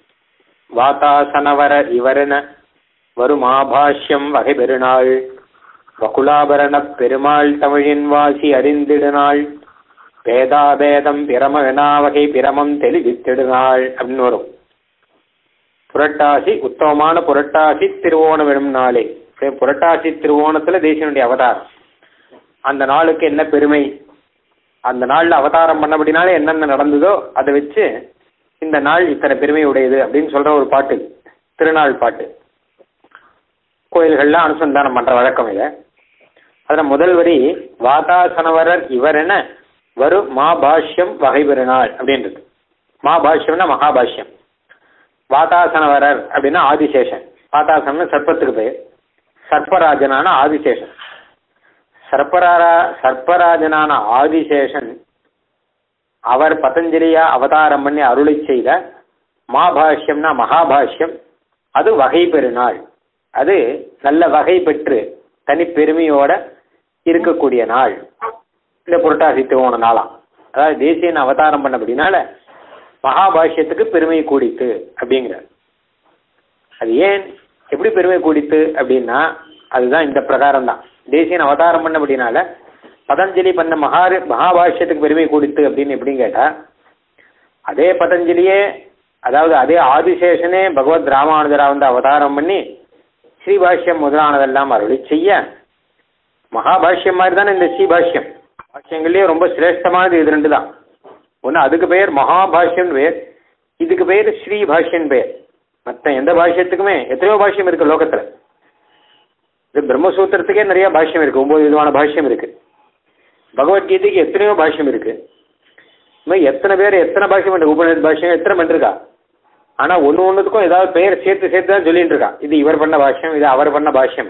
Speaker 1: வாதாசனவர இவரென வரும் ஆபாஷ்யம் வகை பெருநாள் வகுலாபரண பெருமாள் தமிழின் வாசி அறிந்திடுநாள் வேதாபேதம் பிரம வகை பிரமம் தெளிவித்திடுநாள் அப்படின்னு வரும். புரட்டாசி உத்தமமான புரட்டாசி திருவோணம் எனும் நாளே. புரட்டாசி திருவோணத்துல தேசியனுடைய அவதாரம். அந்த நாளுக்கு என்ன பெருமை, அந்த நாள்ல அவதாரம் பண்ணபடினால என்னென்ன நடந்ததோ அதை வச்சு இந்த நாள் இத்தனை பெருமை உடையது அப்படின்னு சொல்ற ஒரு பாட்டு, திருநாள் பாட்டு. கோயில்கள்லாம் அனுசந்தானம் பண்ற வழக்கம் இதை. அதுல முதல் வரி வாதாசனவரர் இவர் என வரும் மாபாஷ்யம் வகை பெருநாள் அப்படின்றது. மாபாஷ்யம்னா மகாபாஷ்யம். வாதாசனவரர் அப்படின்னா ஆதிசேஷன். வாதாசனம் சர்ப்பத்துக்கு பெயர். சர்ப்பராஜனான ஆதிசேஷன். சர்ப்பராரா சர்ப்பராஜனான ஆதிசேஷன் அவர் பதஞ்சலியா அவதாரம் பண்ணி அருளை செய்த மாபாஷ்யம்னா மகாபாஷ்யம். அது வகை பெருநாள். அது நல்ல வகை பெற்று தனி பெருமையோட இருக்கக்கூடிய நாள் இந்த புரட்டாசி திருவோண நாளாம். அதாவது தேசியன் அவதாரம் பண்ணபடினால மகாபாஷ்யத்துக்கு பெருமை கூடித்து அப்படிங்கிறார். அது ஏன் எப்படி பெருமை கூடித்து அப்படின்னா அதுதான் இந்த பிரகாரம் தான். தேசியன் அவதாரம் பண்ணபடினால பதஞ்சலி பண்ண மகா மகாபாஷ்யத்துக்கு பெருமை கூடித்து அப்படின்னு எப்படின்னு கேட்டா, அதே பதஞ்சலியே அதாவது அதே ஆதிசேஷனே பகவத் ராமானுஜரா வந்து அவதாரம் பண்ணி ஸ்ரீபாஷ்யம் முதலானதெல்லாம் அருளி செய்ய மகாபாஷ்யம் மாதிரி தானே இந்த ஸ்ரீபாஷ்யம். பாஷ்யங்கள்லயே ரொம்ப சிரேஷ்டமானது இது ரெண்டு தான். ஒன்று அதுக்கு பெயர் மகாபாஷ்யம் பெயர், இதுக்கு பெயர் ஸ்ரீபாஷ்யன் பெயர். மற்ற எந்த பாஷ்யத்துக்குமே எத்தனையோ பாஷ்யம் இருக்கு லோகத்துல. இது பிரம்மசூத்திரத்துக்கே நிறைய பாஷ்யம் இருக்கு, ஒன்பது விதமான பாஷ்யம் இருக்கு. பகவத்கீதைக்கு எத்தனையோ பாஷ்யம் இருக்கு. எத்தனை பேர் எத்தனை பாஷ்யம் இருக்கு, உபநிஷத் பாஷ்யம் எத்தனை பண்ணிருக்கா. ஆனா ஒன்னு ஒன்னுக்கும் ஏதாவது பெயர் சேர்த்து சேர்த்து தான் சொல்லிட்டு இருக்கா. இது இவர் பண்ண பாஷ்யம், இது அவர் பண்ண பாஷ்யம்.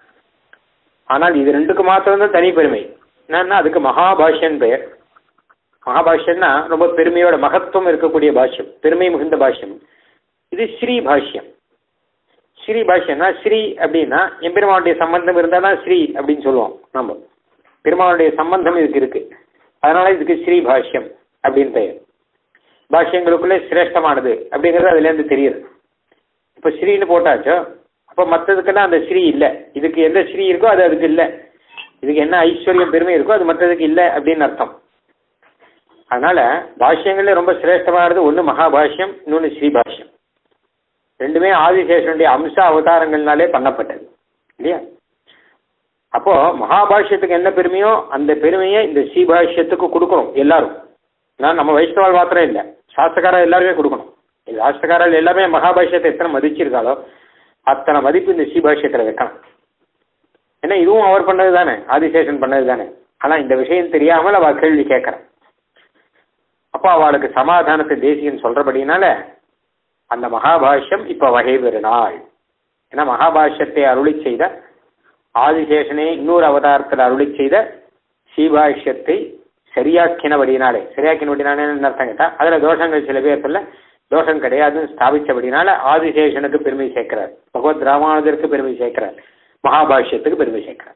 Speaker 1: ஆனால் இது ரெண்டுக்கு மாத்திரம் தான் தனி பெருமை. என்னன்னா அதுக்கு மகாபாஷ்யன் பெயர். மகாபாஷ்யம்னா ரொம்ப பெருமையோட மகத்துவம் இருக்கக்கூடிய பாஷ்யம், பெருமை மிகுந்த பாஷ்யம். இது ஸ்ரீ பாஷ்யம். ஸ்ரீ பாஷ்யம்னா ஸ்ரீ அப்படின்னா எம்பெருமானுடைய சம்பந்தம் இருந்தால் தான் ஸ்ரீ அப்படின்னு சொல்லுவோம் நம்ம. பெருமானுடைய சம்பந்தம் இதுக்கு இருக்கு, அதனால இதுக்கு ஸ்ரீ பாஷ்யம் அப்படின்னு பெயர். பாஷ்யங்களுக்குள்ளே சிரேஷ்டமானது அப்படிங்கிறது அதுல இருந்து தெரியுது. இப்ப ஸ்ரீன்னு போட்டாச்சோ அப்ப மற்றதுக்கெல்லாம் அந்த ஸ்ரீ இல்லை. இதுக்கு எந்த ஸ்ரீ இருக்கோ அது அதுக்கு இல்லை. இதுக்கு என்ன ஐஸ்வர்யம் பெருமை இருக்கோ அது மற்றதுக்கு இல்லை அப்படின்னு அர்த்தம். அதனால பாஷ்யங்கள்ல ரொம்ப சிரேஷ்டமானது ஒன்று மகாபாஷ்யம், இன்னொன்று ஸ்ரீபாஷ்யம். ரெண்டுமே ஆதிசேஷனுடைய அம்ச அவதாரங்கள்னாலே பண்ணப்பட்டது இல்லையா. அப்போ மகாபாஷ்யத்துக்கு என்ன பெருமையோ அந்த பெருமையை இந்த ஸ்ரீபாஷ்யத்துக்கு கொடுக்கணும் எல்லாரும். நான் நம்ம வைஷ்ணவால் மாத்திரம் இல்லை, சாஸ்திரக்காரர் எல்லாருமே கொடுக்கணும். சாஸ்திரக்காரர்கள் எல்லாமே மகாபாஷ்யத்தை எத்தனை மதிச்சிருக்காளோ அத்தனை மதிப்பு இந்த ஸ்ரீபாஷ்யத்தில் வைக்கணும். ஏன்னா இதுவும் அவர் பண்ணது தானே, ஆதிசேஷன் பண்ணது தானே. ஆனா இந்த விஷயம் தெரியாமல் அவ கேள்வி கேட்கறான். அப்போ அவளுக்கு சமாதானத்தை தேசிகன் சொல்றபடினால அந்த மகாபாஷ்யம் இப்ப வகை பெறுநாள். ஏன்னா மகாபாஷ்யத்தை அருளி செய்த ஆதிசேஷனை இன்னொரு அவதாரத்தில் அருளி செய்த ஸ்ரீபாஷ்யத்தை சரியாக்கினபடினாலே, சரியாக்கினபடினாலே அர்த்தம் கேட்டா அதுல தோஷங்கள் சில பேர்ல தோஷம் கிடையாதுன்னு ஸ்தாபிச்சபடினால ஆதிசேஷனுக்கு பெருமை சேர்க்கிறார், பகவத் ராமானுஜருக்கு பெருமை சேர்க்கிறார், மகாபாஷ்யத்துக்கு பெருமை சேர்க்கிறார்.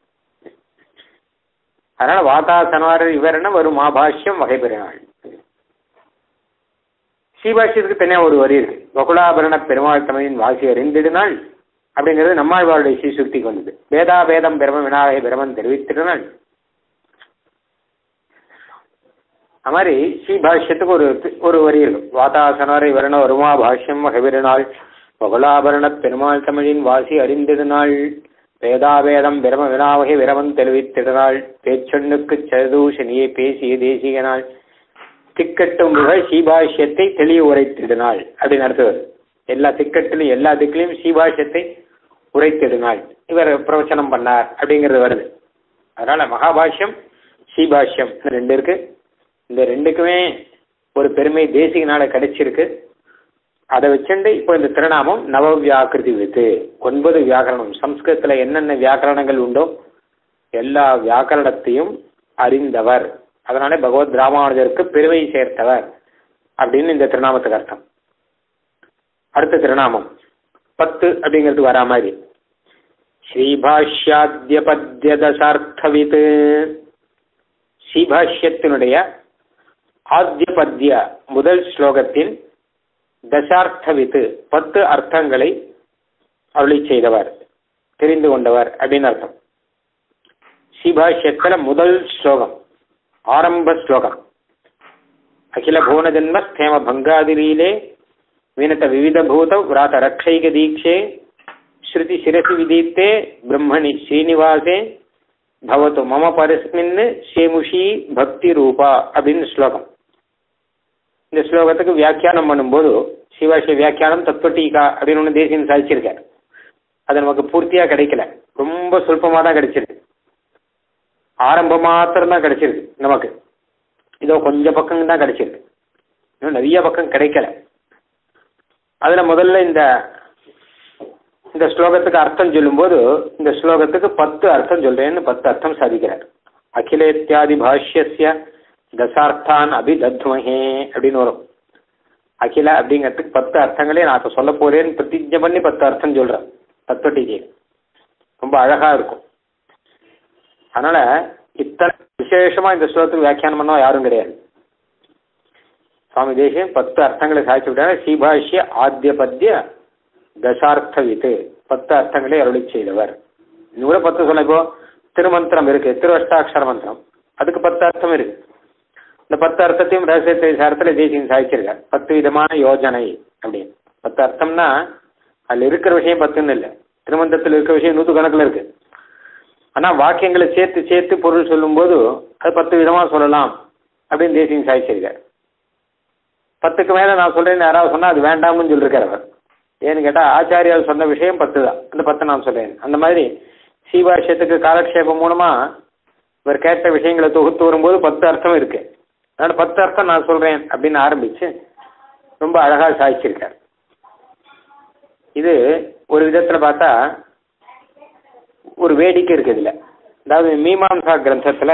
Speaker 1: அதனால வாதாசனாரர் இவர் என்ன ஒரு மகாபாஷ்யம் வகை பெறுநாள். ஸ்ரீபாஷ்யத்துக்கு தனியாக ஒரு வரி இருக்கு, வகுலாபரண பெருமாள் தமிழின் வாசி அறிந்திடுநாள் அப்படிங்கிறது நம்மாழ்வாருடைய ஸ்ரீசுக்திக்கு வந்தது. வேதா வேதம் பிரம விநாயக பிரமன் தெரிவித்திடுநாள். அது மாதிரி ஸ்ரீபாஷ்யத்துக்கு ஒரு ஒரு வரி இருக்கும், வாதாசனாரை வரண வருமா பாஷ்யம் வகைவிருநாள் வகுலாபரண பெருமாள் தமிழின் வாசி அறிந்திடுநாள் வேதாவேதம் பிரம வினாவகை விரமன் தெரிவித்திடுநாள் பேச்சொன்னுக்கு சதுஷனியை பேசிய தேசிகனாள் திக்கட்டும் மிக ஸ்ரீபாஷ்யத்தை தெளிய உரைத்திடுநாள் அப்படின்னு நடத்துவது. எல்லா திக்கட்டிலும் எல்லா திக்கிலையும் ஸ்ரீபாஷ்யத்தை உரைத்திடுநாள் இவர் பிரவச்சனம் பண்ணார் அப்படிங்கிறது வருது. அதனால மகாபாஷ்யம் ஸ்ரீபாஷ்யம் ரெண்டு இருக்கு. இந்த ரெண்டுக்குமே ஒரு பெருமை தேசிகனால கிடைச்சிருக்கு. அதை வச்சுட்டு இப்போ இந்த திருநாமம் நவ வியாக்கிருதி வித்து, ஒன்பது வியாக்கரணம், சம்ஸ்கிருதத்துல என்னென்ன வியாக்கரணங்கள் உண்டோ எல்லா வியாக்கரணத்தையும் அறிந்தவர், அதனால பகவத் ராமானுஜருக்கு பெருமை சேர்த்தவர் அப்படின்னு இந்த திருநாமத்துக்கு அர்த்தம். அடுத்த திருநாமம் பத்து அப்படிங்கிறது வரா மாதிரி ஸ்ரீபாஷ்யாத்ய பத்ய தசார்த்தவித், ஸ்ரீபாஷ்யத்தினுடைய ஆத்ய பத்ய முதல் ஸ்லோகத்தின் தசார்த்தவித்து பத்து அர்த்தங்களை அருளி செய்தவர், தெரிந்து கொண்டவர் அப்படின்னு அர்த்தம். ஸ்ரீபாஷ்யத்துல முதல் ஸ்லோகம் ஆரம்ப ஸ்லோகம் அகில புவன ஜன்ம ஸ்தேம பங்காதிரீலே வினத விவித பூத விராத ரக்ஷைக தீட்சே ஸ்ருதி சிரசி விதீத்தே பிரம்மணி ஸ்ரீனிவாசே பவத்து மம பரஸ்மின் சேமுஷி பக்தி ரூபா அப்படின்னு ஸ்லோகம். இந்த ஸ்லோகத்துக்கு வியாக்கியானம் பண்ணும்போது ஸ்ரீபாஷ்ய வியாக்கியானம் தத்துவட்டீகா அப்படின்னு ஒன்று தேசியம் சாதிச்சிருக்கார். அது நமக்கு பூர்த்தியா கிடைக்கல, ரொம்ப சொல்பமா தான் கிடைச்சிருக்கு, ஆரம்பம் மாத்திரம் தான் கிடைச்சிருக்கு நமக்கு. இதோ கொஞ்சம் பக்கம் தான் கிடைச்சிருக்கு, இன்னும் நிறைய பக்கம் கிடைக்கல. அதுல முதல்ல இந்த இந்த ஸ்லோகத்துக்கு அர்த்தம் சொல்லும்போது இந்த ஸ்லோகத்துக்கு பத்து அர்த்தம் சொல்றேன்னு பத்து அர்த்தம் சாதிக்கிறார். அகிலேத்யாதி பாஷ்யஸ்ய தசார்த்தான் அபிதத்மஹே அப்படின்னு வரும். அகில அப்படிங்கிறதுக்கு பத்து அர்த்தங்களே நான் இப்ப சொல்ல போறேன்னு பிரதிஜை பண்ணி பத்து அர்த்தம் சொல்றேன். தத்துவட்டீகை ரொம்ப அழகா இருக்கும். அதனால இத்தனை விசேஷமா இந்த ஸ்லோகத்துக்கு வியாக்கியானம் பண்ணா யாரும் கிடையாது. சுவாமி தேசியம் பத்து அர்த்தங்களை சாதிச்சு விட்டாங்க. ஸ்ரீபாஷ்ய ஆத்ய பத்ய தசார்த்தவித்து பத்து அர்த்தங்களை அருளி செய்தவர். இன்னும் கூட பத்து சொல்ல, இப்போ திருமந்திரம் இருக்கு, திருவஷ்டாட்சர மந்திரம், அதுக்கு பத்து அர்த்தம் இருக்கு. இந்த பத்து அர்த்தத்தையும் ரகசியத்தை சாரத்துல தேசியம் சாதிச்சிருக்கார். பத்து விதமான யோஜனை அப்படின்னு. பத்து அர்த்தம்னா அதுல இருக்கிற விஷயம் பத்துன்னு இல்லை, திருமந்திரத்தில் இருக்கிற விஷயம் நூற்று கணக்கில் இருக்கு. ஆனா வாக்கியங்களை சேர்த்து சேர்த்து பொருள் சொல்லும் போது அது பத்து விதமா சொல்லலாம் அப்படின்னு தேசியம் சாதிச்சிருக்கார். பத்துக்கு மேல நான் சொல்றேன்னு யாராவது சொன்னா அது வேண்டாம்னு சொல்லிருக்கார் அவர். ஏன்னு கேட்டா ஆச்சாரியால் சொன்ன விஷயம் பத்து தான், அந்த பத்து நான் சொல்றேன். அந்த மாதிரி ஸ்ரீபாஷ்யத்துக்கு காலக்ஷேபம் மூலமா இவர் கேட்ட விஷயங்களை தொகுத்து வரும்போது பத்து அர்த்தம் இருக்கு. அதனால பத்து அர்த்தம் நான் சொல்றேன் அப்படின்னு ஆரம்பிச்சு ரொம்ப அழகா சாதிச்சிருக்கார். இது ஒரு விதத்துல பார்த்தா ஒரு வேடிக்கை இருக்கு இதுல. அதாவது மீமாம்சா கிரந்தத்துல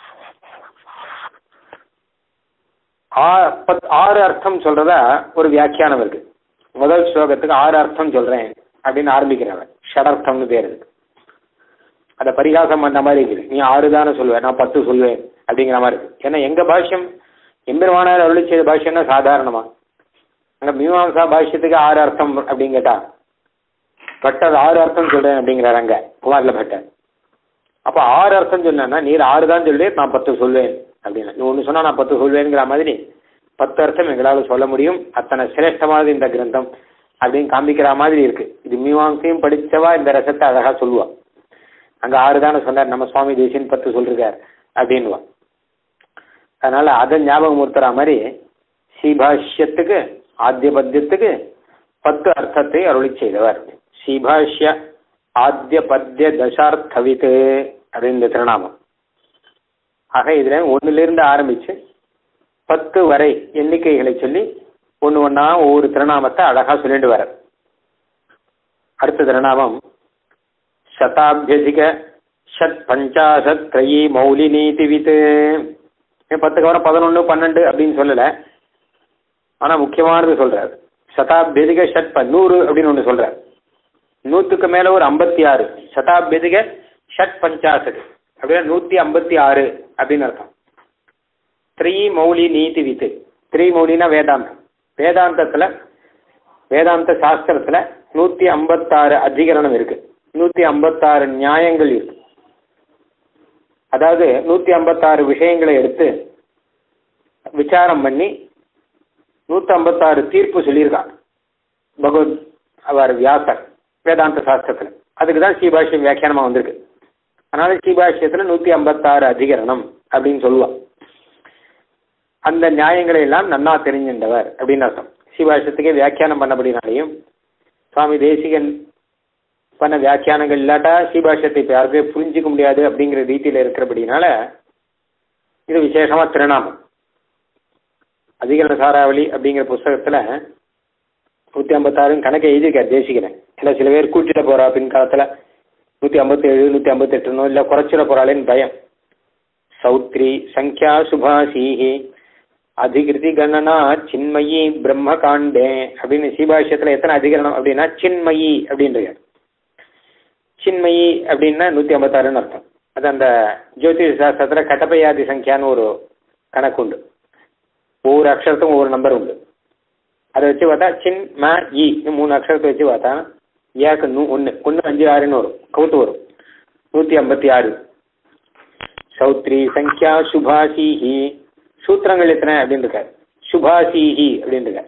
Speaker 1: ஆறு அர்த்தம் சொல்றதா ஒரு வியாக்கியானம் இருக்கு. முதல் ஸ்லோகத்துக்கு ஆறு அர்த்தம் சொல்றேன் அப்படின்னு ஆரம்பிக்கிறவன் ஷடர்த்தம்னு பேர் இருக்கு. அதை பரிகாசம் பண்ண மாதிரி இருக்குது. நீ ஆறு தானே சொல்லுவேன், நான் பத்து சொல்லுவேன் அப்படிங்கிற மாதிரி இருக்கு. ஏன்னா எங்க பாஷ்யம் எம்பெருமானார் அருளி செய்த பாஷ்யம்னா சாதாரணமா, அங்க மீமாம்சா பாஷ்யத்துக்கு ஆறு அர்த்தம் அப்படின்னு கேட்டா பட்டர் ஆறு அர்த்தம் சொல்றேன் அப்படிங்கிறார் அங்க குமாரில பட்டர். அப்ப ஆறு அர்த்தம் சொன்னா நீர் ஆறு தான் சொல்லுவேன், நான் பத்து சொல்வேன் அப்படின்னா, நீ ஒண்ணு சொன்னா நான் பத்து சொல்வேங்கிற மாதிரி பத்து அர்த்தம் எங்களால் சொல்ல முடியும். அத்தனை சிரேஷ்டமானது இந்த கிரந்தம் அப்படின்னு காமிக்கிற மாதிரி இருக்கு. இது மீமாம்சையும் படிச்சவா இந்த ரசத்தை அழகா சொல்லுவா. அங்க ஆறு தானே சொன்னார், நம்ம சுவாமி தேசியன் பத்து சொல்றார் அப்படின்வா. அதனால அதை ஞாபகம் ஊத்துற மாதிரி ஸ்ரீபாஷ்யத்துக்கு ஆத்ய பத்தியத்துக்கு பத்து அர்த்தத்தை அருளி செய்தவர். ஸ்ரீபாஷ்ய ஆத்ய பத்ய தசார்த்தவித் அப்படின்னு இந்த திருநாமம். ஆக இதுல ஒன்னிலிருந்து ஆரம்பிச்சு பத்து வரை எண்ணிக்கைகளை சொல்லி ஒன்று ஒன்னா ஒவ்வொரு திருநாமத்தை அழகா சொல்லிட்டு வர. அடுத்த திருநாமம் சதாபியதிக ஷட் பஞ்சாசத் த்ரயி மௌலி நீதிவித். பத்துக்கு வர பதினொன்னு பன்னெண்டு அப்படின்னு சொல்லல, ஆனா முக்கியமானது சொல்றாரு. சதாபியதிக ஷட் நூறு அப்படின்னு ஒண்ணு சொல்றாரு. நூத்துக்கு மேல ஒரு ஐம்பத்தி ஆறு. சதாபியதிக ஷட் பஞ்சாசத் அப்படின்னா நூத்தி ஐம்பத்தி ஆறு அப்படின்னு அர்த்தம். த்ரீ மௌலி நீதி வித்து. த்ரீ மௌலினா வேதாந்தம். வேதாந்தத்துல வேதாந்த சாஸ்திரத்துல நூத்தி ஐம்பத்தாறு அதிகரணம் இருக்கு, நூத்தி ஐம்பத்தாறு நியாயங்கள் இருக்கு. அதாவது நூத்தி ஐம்பத்தாறு விஷயங்களை எடுத்து விசாரம் பண்ணி நூத்தி ஐம்பத்தாறு தீர்ப்பு சொல்லியிருக்காங்க பகவத் அவர் வியாசர் வேதாந்த சாஸ்திரத்துல. அதுக்குதான் ஸ்ரீபாஷ்யம் வியாக்கியானமா வந்திருக்கு. அதனால ஸ்ரீபாஷ்யத்துல நூத்தி ஐம்பத்தாறு அதிகரணம் அப்படின்னு சொல்லுவான். அந்த நியாயங்களை எல்லாம் நன்னா தெரிஞ்சின்றவர் அப்படின்னு அர்த்தம். ஸ்ரீபாஷ்யத்துக்கே வியாக்கியானம் பண்ணபடினாலையும் சுவாமி தேசிகன் பண்ண வியாக்கியானங்கள் இல்லாட்டா ஸ்ரீபாஷ்யத்தை இப்போ யாருக்கே புரிஞ்சிக்க முடியாது அப்படிங்கிற ரீதியில இருக்கிறபடினால இது விசேஷமா திருநாமம். அதிகரண சாராவளி அப்படிங்கிற புஸ்தகத்துல நூத்தி ஐம்பத்தாறு கணக்கை எழுதியிருக்காரு தேசிகன். இல்லை சில பேர் கூட்டிட போறா பின்காலத்துல நூத்தி ஐம்பத்தி ஏழு நூத்தி ஐம்பத்தி எட்டுனோ இல்லை குறைச்சிட போறாளேன்னு பயம். சௌத்ரி சங்கியா சுபாசீஹி அதிகிருதி கணனா சின்மயி பிரம்ம காண்டே அப்படின்னு ஸ்ரீபாஷ்யத்துல எத்தனை அதிகரணம் அப்படின்னா சின்மயி அப்படின்றது. சின்மயி அப்படின்னா நூத்தி ஐம்பத்தாறுன்னு அர்த்தம். அது அந்த ஜோதிஷ சாஸ்திரத்துல கட்டப்பையாதி சங்கியான்னு ஒரு கணக்கு உண்டு. ஒவ்வொரு அக்ஷரத்துக்கும் ஒவ்வொரு நம்பர் உண்டு. அதை வச்சு பார்த்தா சின் ம இ மூணு அக்ஷரத்தை வச்சு பார்த்தா ஏக்கு நூ ஒன்று ஒன்று அஞ்சு ஆறுன்னு வரும், கவுத்து வரும். நூத்தி ஐம்பத்தி ஆறு. சௌத்ரி சங்கியா சுபாசிஹி. சூத்திரங்கள் எத்தனை அப்படின்னு இருக்காரு. சுபாசிஹி அப்படின்னு இருக்காரு.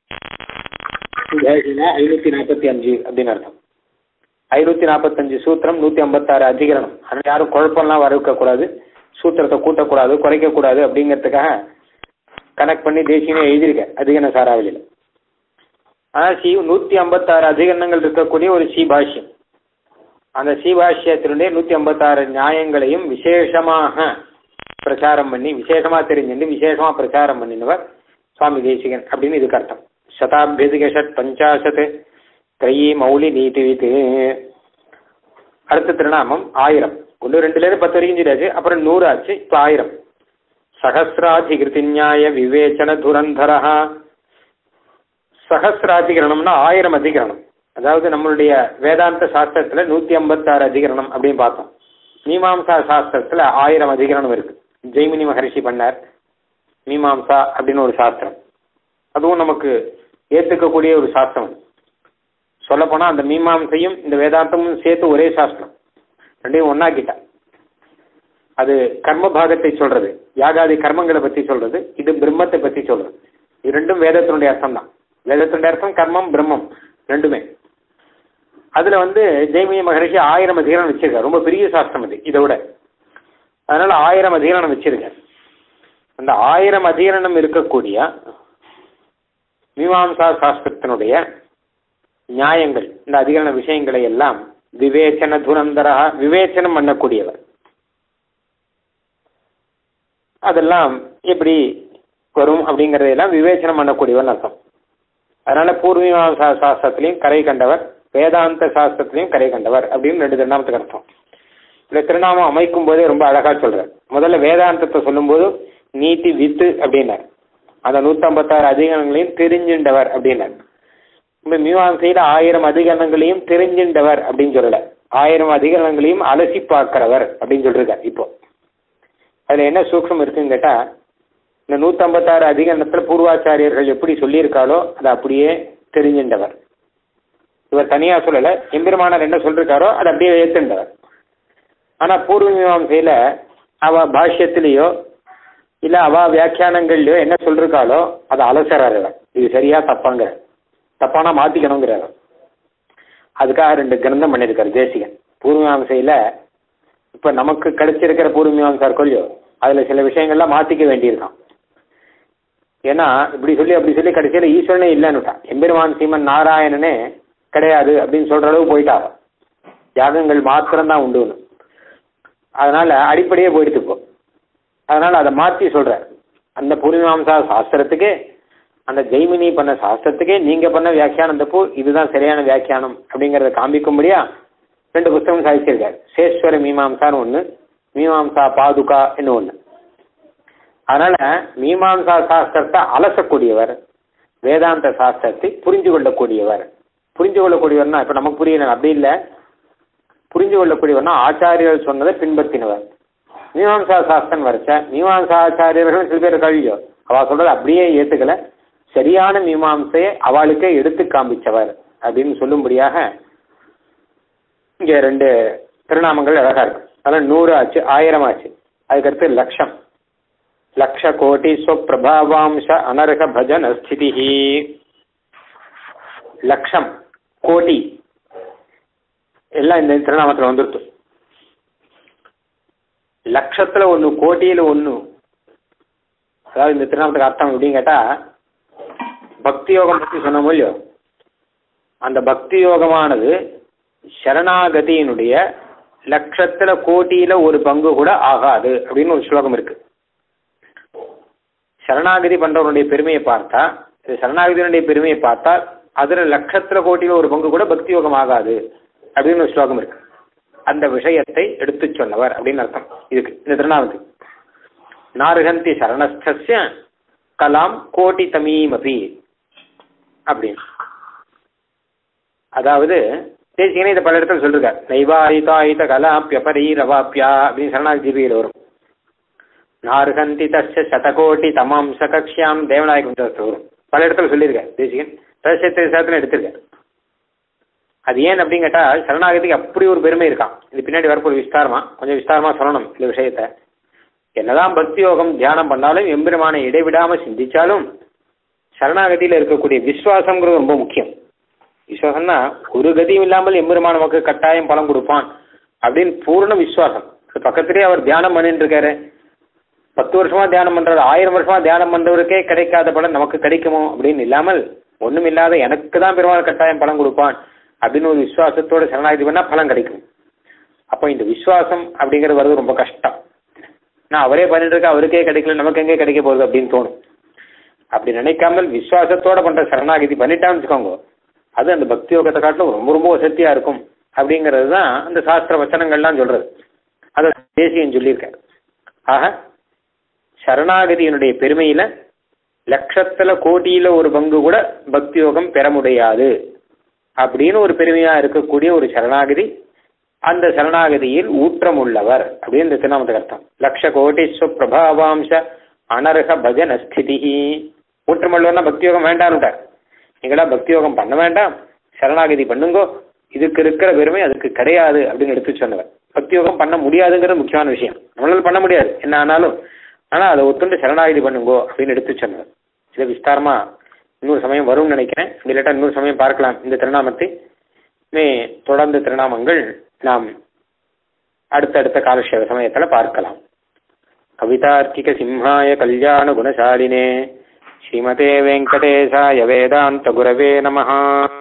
Speaker 1: சுபாசினா ஐநூத்தி நாற்பத்தி அஞ்சு அப்படின்னு அர்த்தம். ஐநூத்தி நாற்பத்தஞ்சு சூத்திரம், நூத்தி ஐம்பத்தாறு அதிகரணம். அதனால யாரும் குழப்பம்லாம் வரவிக்க கூடாது, சூத்திரத்தை கூட்டக்கூடாது, குறைக்க கூடாது அப்படிங்கிறதுக்காக கனெக்ட் பண்ணி தேசியமே எழுதியிருக்க அதிகரண சாராவளியில். ஆனால் ஸ்ரீ நூத்தி ஐம்பத்தாறு அதிகரணங்கள் இருக்கக்கூடிய ஒரு ஸ்ரீபாஷ்யம். அந்த ஸ்ரீபாஷ்யத்தினுடைய நூத்தி ஐம்பத்தாறு நியாயங்களையும் விசேஷமாக பிரச்சாரம் பண்ணி விசேஷமா தெரிஞ்சுட்டு விசேஷமா பிரச்சாரம் பண்ணினவர் சுவாமி தேசிகன் அப்படின்னு இதுக்கு அர்த்தம். சதாபியதிக ஷட் பஞ்சாசத் த்ரயி மௌலி நீதிவித். அடுத்த திருநாமம் ஆயிரம். ஒன்று ரெண்டுல இருந்து பத்து வரைக்கும் சொல்லியாச்சு, அப்புறம் நூறு ஆச்சு, இப்போ ஆயிரம். சகசிராதிகிருதி நியாய விவேச்சன துரந்தரா. சகசிராதிகரணம்னா ஆயிரம் அதிகரணம். அதாவது நம்மளுடைய வேதாந்த சாஸ்திரத்துல நூத்தி ஐம்பத்தாறு அதிகரணம் அப்படின்னு பார்த்தோம். மீமாம்சா சாஸ்திரத்துல ஆயிரம் அதிகரணம் இருக்கு. ஜெய்மினி மகரிஷி பண்ணார் மீமாம்சா அப்படின்னு ஒரு சாஸ்திரம். அதுவும் நமக்கு ஏற்றுக்கக்கூடிய ஒரு சாஸ்திரம். சொல்லப்போனா அந்த மீமாம்சையும் இந்த வேதாந்தமும் சேர்த்து ஒரே சாஸ்திரம், ரெண்டையும் ஒன்னாக்கிட்டா. அது கர்ம பாகத்தை சொல்றது, யாகாதி கர்மங்களை பத்தி சொல்றது, இது பிரம்மத்தை பத்தி சொல்றது. இது ரெண்டும் வேதத்தினுடைய அர்த்தம் தான். வேதத்தினுடைய அர்த்தம் கர்மம் பிரம்மம் ரெண்டுமே. அதுல வந்து ஜெய்மினி மகரிஷி ஆயிரம் அதிகரணம் வச்சிருக்காரு. ரொம்ப பெரிய சாஸ்திரம் அது இதை விட. அதனால ஆயிரம் அதிகரணம் வச்சிருக்காரு. அந்த ஆயிரம் அதிகரணம் இருக்கக்கூடிய மீமாம்சா சாஸ்திரத்தினுடைய நியாயங்கள், இந்த அதிகரண விஷயங்களை எல்லாம் விவேச்சன துரந்தரா, விவேச்சனம் பண்ணக்கூடியவர். அதெல்லாம் எப்படி வரும் அப்படிங்கறதெல்லாம் விவேச்சனம் பண்ணக்கூடியவர் அர்த்தம். அதனால பூர்வீமாம்சா சாஸ்திரத்திலையும் கரை கண்டவர், வேதாந்த சாஸ்திரத்திலையும் கரை கண்டவர் அப்படின்னு ரெண்டு திருநாமத்துக்கு அர்த்தம். இந்த திருநாமம் அமைக்கும் போதே ரொம்ப அழகா சொல்றார். முதல்ல வேதாந்தத்தை சொல்லும் போது நீதி வித்து அப்படின்னார். அந்த நூத்தி ஐம்பத்தாறு அதிகரணங்களையும் தெரிஞ்சின்றவர் அப்படின்னார். இந்த மீமாம்சையில ஆயிரம் அதிகரணங்களையும் தெரிஞ்சின்றவர் அப்படின்னு சொல்லல, ஆயிரம் அதிகரணங்களையும் அலசி பார்க்கிறவர் அப்படின்னு சொல்றார். இப்போ அதுல என்ன சூக்ஷம் இருக்குன்னு கேட்டா, இந்த நூத்தி ஐம்பத்தாறு அதிகரணத்துல பூர்வாச்சாரியர்கள் எப்படி சொல்லியிருக்காளோ அதை அப்படியே தெரிஞ்சின்றவர். இவர் தனியா சொல்லல, எம்பெருமானார் என்ன சொல்லிருக்காரோ அதை அப்படியே ஏத்துண்டவர். ஆனா பூர்வ மீமாம்சையில அவ பாஷ்யத்திலேயோ இல்ல அவ வியாக்கியானங்கள்லயோ என்ன சொல்லிருக்காளோ அதை அலசறாரு. இது சரியா தப்பாங்க, தப்பானா மாத்திக்கணுங்கிறார். அதுக்காக ரெண்டு கிரந்தம் பண்ணியிருக்காரு தேசிகன். பூர்வீமாம்சையில இப்ப நமக்கு கிடைச்சிருக்கிற பூர்வீமாம்சா இருக்கோ அதுல சில விஷயங்கள்லாம் மாத்திக்க வேண்டியிருக்கான். ஏன்னா இப்படி சொல்லி அப்படி சொல்லி கடைசியில ஈஸ்வரனே இல்லைன்னுட்டான். எம்பெருமான் சீமன் நாராயணனே கிடையாது அப்படின்னு சொல்ற அளவு போயிட்டாங்க. யாகங்கள் மாத்திரம்தான் உண்டுன்னு. அதனால அடிப்படையே போயிடுத்து இப்போ. அதனால அதை மாற்றி சொல்ற. அந்த பூர்வீமாம்சா சாஸ்திரத்துக்கே, அந்த ஜெய்மினி பண்ண சாஸ்திரத்துக்கே நீங்க பண்ண வியாக்கியானம் தப்போ, இதுதான் சரியான வியாக்கியானம் அப்படிங்கறத காண்பிக்கும்படியா ரெண்டு புத்தகம் சாதிச்சிருக்காரு. சேஸ்வர மீமாம்சான்னு ஒண்ணு, மீமாம்சா பாதுகா என்ன ஒண்ணு. அதனால மீமாம்சா சாஸ்திரத்தை அலசக்கூடியவர், வேதாந்த சாஸ்திரத்தை புரிஞ்சு கொள்ளக்கூடியவர். புரிஞ்சு கொள்ளக்கூடியவர்னா இப்ப நமக்கு புரியல அப்படி இல்லை, புரிஞ்சு கொள்ளக்கூடியவர்னா ஆச்சாரியர்கள் சொன்னதை பின்பற்றினவர். மீமாம்சா சாஸ்திரம் வரைச்ச மீமாம்சா ஆச்சாரியர்கள் சில பேர் கழியோ அவ சொல்றது அப்படியே ஏத்துக்கல, சரியான மீமாம்சையை அவளுக்கே எடுத்து காண்பிச்சவர் அப்படின்னு சொல்லும்படியாக இங்க ரெண்டு திருநாமங்கள் அழகா இருக்கு. அதெல்லாம் நூறு ஆச்சு, ஆயிரம் ஆச்சு. அதுக்கடுத்து லட்சம். லக்ஷ கோட்டி ஸ்வப்பிரபாவாம்ச அனர்ஹ பஜன ஸ்திதி. லட்சம் கோட்டி எல்லாம் இந்த திருநாமத்தில் வந்துருத்து. லட்சத்துல ஒண்ணு, கோட்டியில ஒண்ணு. அதாவது இந்த திருநாமத்துக்கு அர்த்தம் எப்படின்னு கேட்டா, பக்தி யோகம் பத்தி சொன்ன இல்லையோ, அந்த பக்தி யோகமானது சரணாகதியினுடைய லட்சத்துல கோட்டியில ஒரு பங்கு கூட ஆகாது அப்படின்னு ஒரு ஸ்லோகம் இருக்கு. சரணாகதி பண்றவனுடைய பெருமையை பார்த்தா, சரணாகதியினுடைய பெருமையை பார்த்தா அதுல லட்சத்துல கோட்டியில ஒரு பங்கு கூட பக்தி யோகம் ஆகாது அப்படின்னு ஒரு ஸ்லோகம் இருக்கு. அந்த விஷயத்தை எடுத்து சொன்னவர் அப்படின்னு அர்த்தம் இதுக்கு, இந்த திருநாமத்துக்கு. நார்ஹந்தி சரணஸ்தஸ்ய கலாம் கோட்டி தமீமபி அப்படின்னு. அதாவது தேசிகனே இதை பல இடத்துல சொல்லிருக்கார். நைவாயிதாயுத கலாப்பியபரீரவாப்பியா அப்படின்னு சரணாகதியில் வரும். நார்ஹந்தி தஸ்ய சதகோட்டி தமாம்ச கக்ஷியாம் தேவநாயகம் வரும். பல இடத்துல சொல்லியிருக்கார் தேசிகன். ரகசியத்தை எடுத்திருக்கார். அது ஏன் அப்படின்னு கேட்டா, சரணாகதிக்கு அப்படி ஒரு பெருமை இருக்கான். இது பின்னாடி வரப்போது விஸ்தாரமா, கொஞ்சம் விஸ்தாரமா சொல்லணும் இந்த விஷயத்த. என்னதான் பக்தி யோகம் தியானம் பண்ணாலும், எம்பெருமானை இடைவிடாம சிந்திச்சாலும், சரணாகதியில இருக்கக்கூடிய விசுவாசம்ங்கிறது ரொம்ப முக்கியம். விசுவாசம்னா ஒரு கதியும் இல்லாமல் எம்பெருமான் நமக்கு கட்டாயம் பலம் கொடுப்பான் அப்படின்னு பூர்ண விசுவாசம். பக்கத்திலேயே அவர் தியானம் பண்ணிட்டு இருக்காரு, பத்து வருஷமா தியானம் பண்றாரு, ஆயிரம் வருஷமா தியானம் பண்றவருக்கே கிடைக்காத பலன் நமக்கு கிடைக்குமோ அப்படின்னு இல்லாமல், ஒண்ணும் இல்லாத எனக்கு தான் பெருமாள் கட்டாயம் பலம் கொடுப்பான் அப்படின்னு ஒரு விசுவாசத்தோட சரணாகதி பண்ணா பலன் கிடைக்கும். அப்போ இந்த விசுவாசம் அப்படிங்கிறது வர்றது ரொம்ப கஷ்டம். நான் அவரே பண்ணிட்டு இருக்க, அவருக்கே கிடைக்கல, நமக்கு எங்கே கிடைக்க போகுது அப்படின்னு தோணும். அப்படி நினைக்காமல் விசுவாசத்தோட பண்ற சரணாகதி பண்ணிட்டான்னு வச்சுக்கோங்க, அது அந்த பக்தி யோகத்தை காட்டிலும் ரொம்ப ரொம்ப வசதியா இருக்கும் அப்படிங்கிறது தான் அந்த சாஸ்திர வச்சனங்கள்லாம் சொல்றது. அதை தேசியம் சொல்லியிருக்காரு. ஆக சரணாகதியினுடைய பெருமையில லட்சத்துல கோட்டியில ஒரு பங்கு கூட பக்தி யோகம் பெற முடியாது அப்படின்னு ஒரு பெருமையா இருக்கக்கூடிய ஒரு சரணாகதி. அந்த சரணாகதியில் ஊற்றம் உள்ளவர் அப்படின்னு இந்த திருநாமத்துக்கு அர்த்தம். லட்ச கோட்டி பிரபாவாம்ச அனர்ஹ பஜன ஸ்திதி. ஊற்றமுள்ளவர்னா பக்தி யோகம் வேண்டாம்ட்டார். நீங்களா பக்தி யோகம் பண்ண வேண்டாம், சரணாகதி பண்ணுங்கோ, இதுக்கு இருக்கிற பெருமை அதுக்கு கிடையாது அப்படின்னு எடுத்து சொன்னவர். பக்தி யோகம் பண்ண முடியாதுங்கிறது முக்கியமான விஷயம். நம்மளால பண்ண முடியாது என்ன ஆனாலும், ஆனா அதை ஒத்துண்டு சரணாகதி பண்ணுங்கோ அப்படின்னு எடுத்து சொன்னவர். இதை விஸ்தாரமா இன்னொரு சமயம் வரும்னு நினைக்கிறேன். இல்லாட்டா இன்னொரு சமயம் பார்க்கலாம் இந்த திருநாமத்தை. தொடர்ந்து திருநாமங்கள் நாம் அடுத்தடுத்த காலக்ஷேப சமயத்துல பார்க்கலாம். கவிதார்க்கிக சிம்ஹாய கல்யாண குணசாலினே ஸ்ரீமதே வெங்கடேசாய வேதாந்த குரவே நமஹ.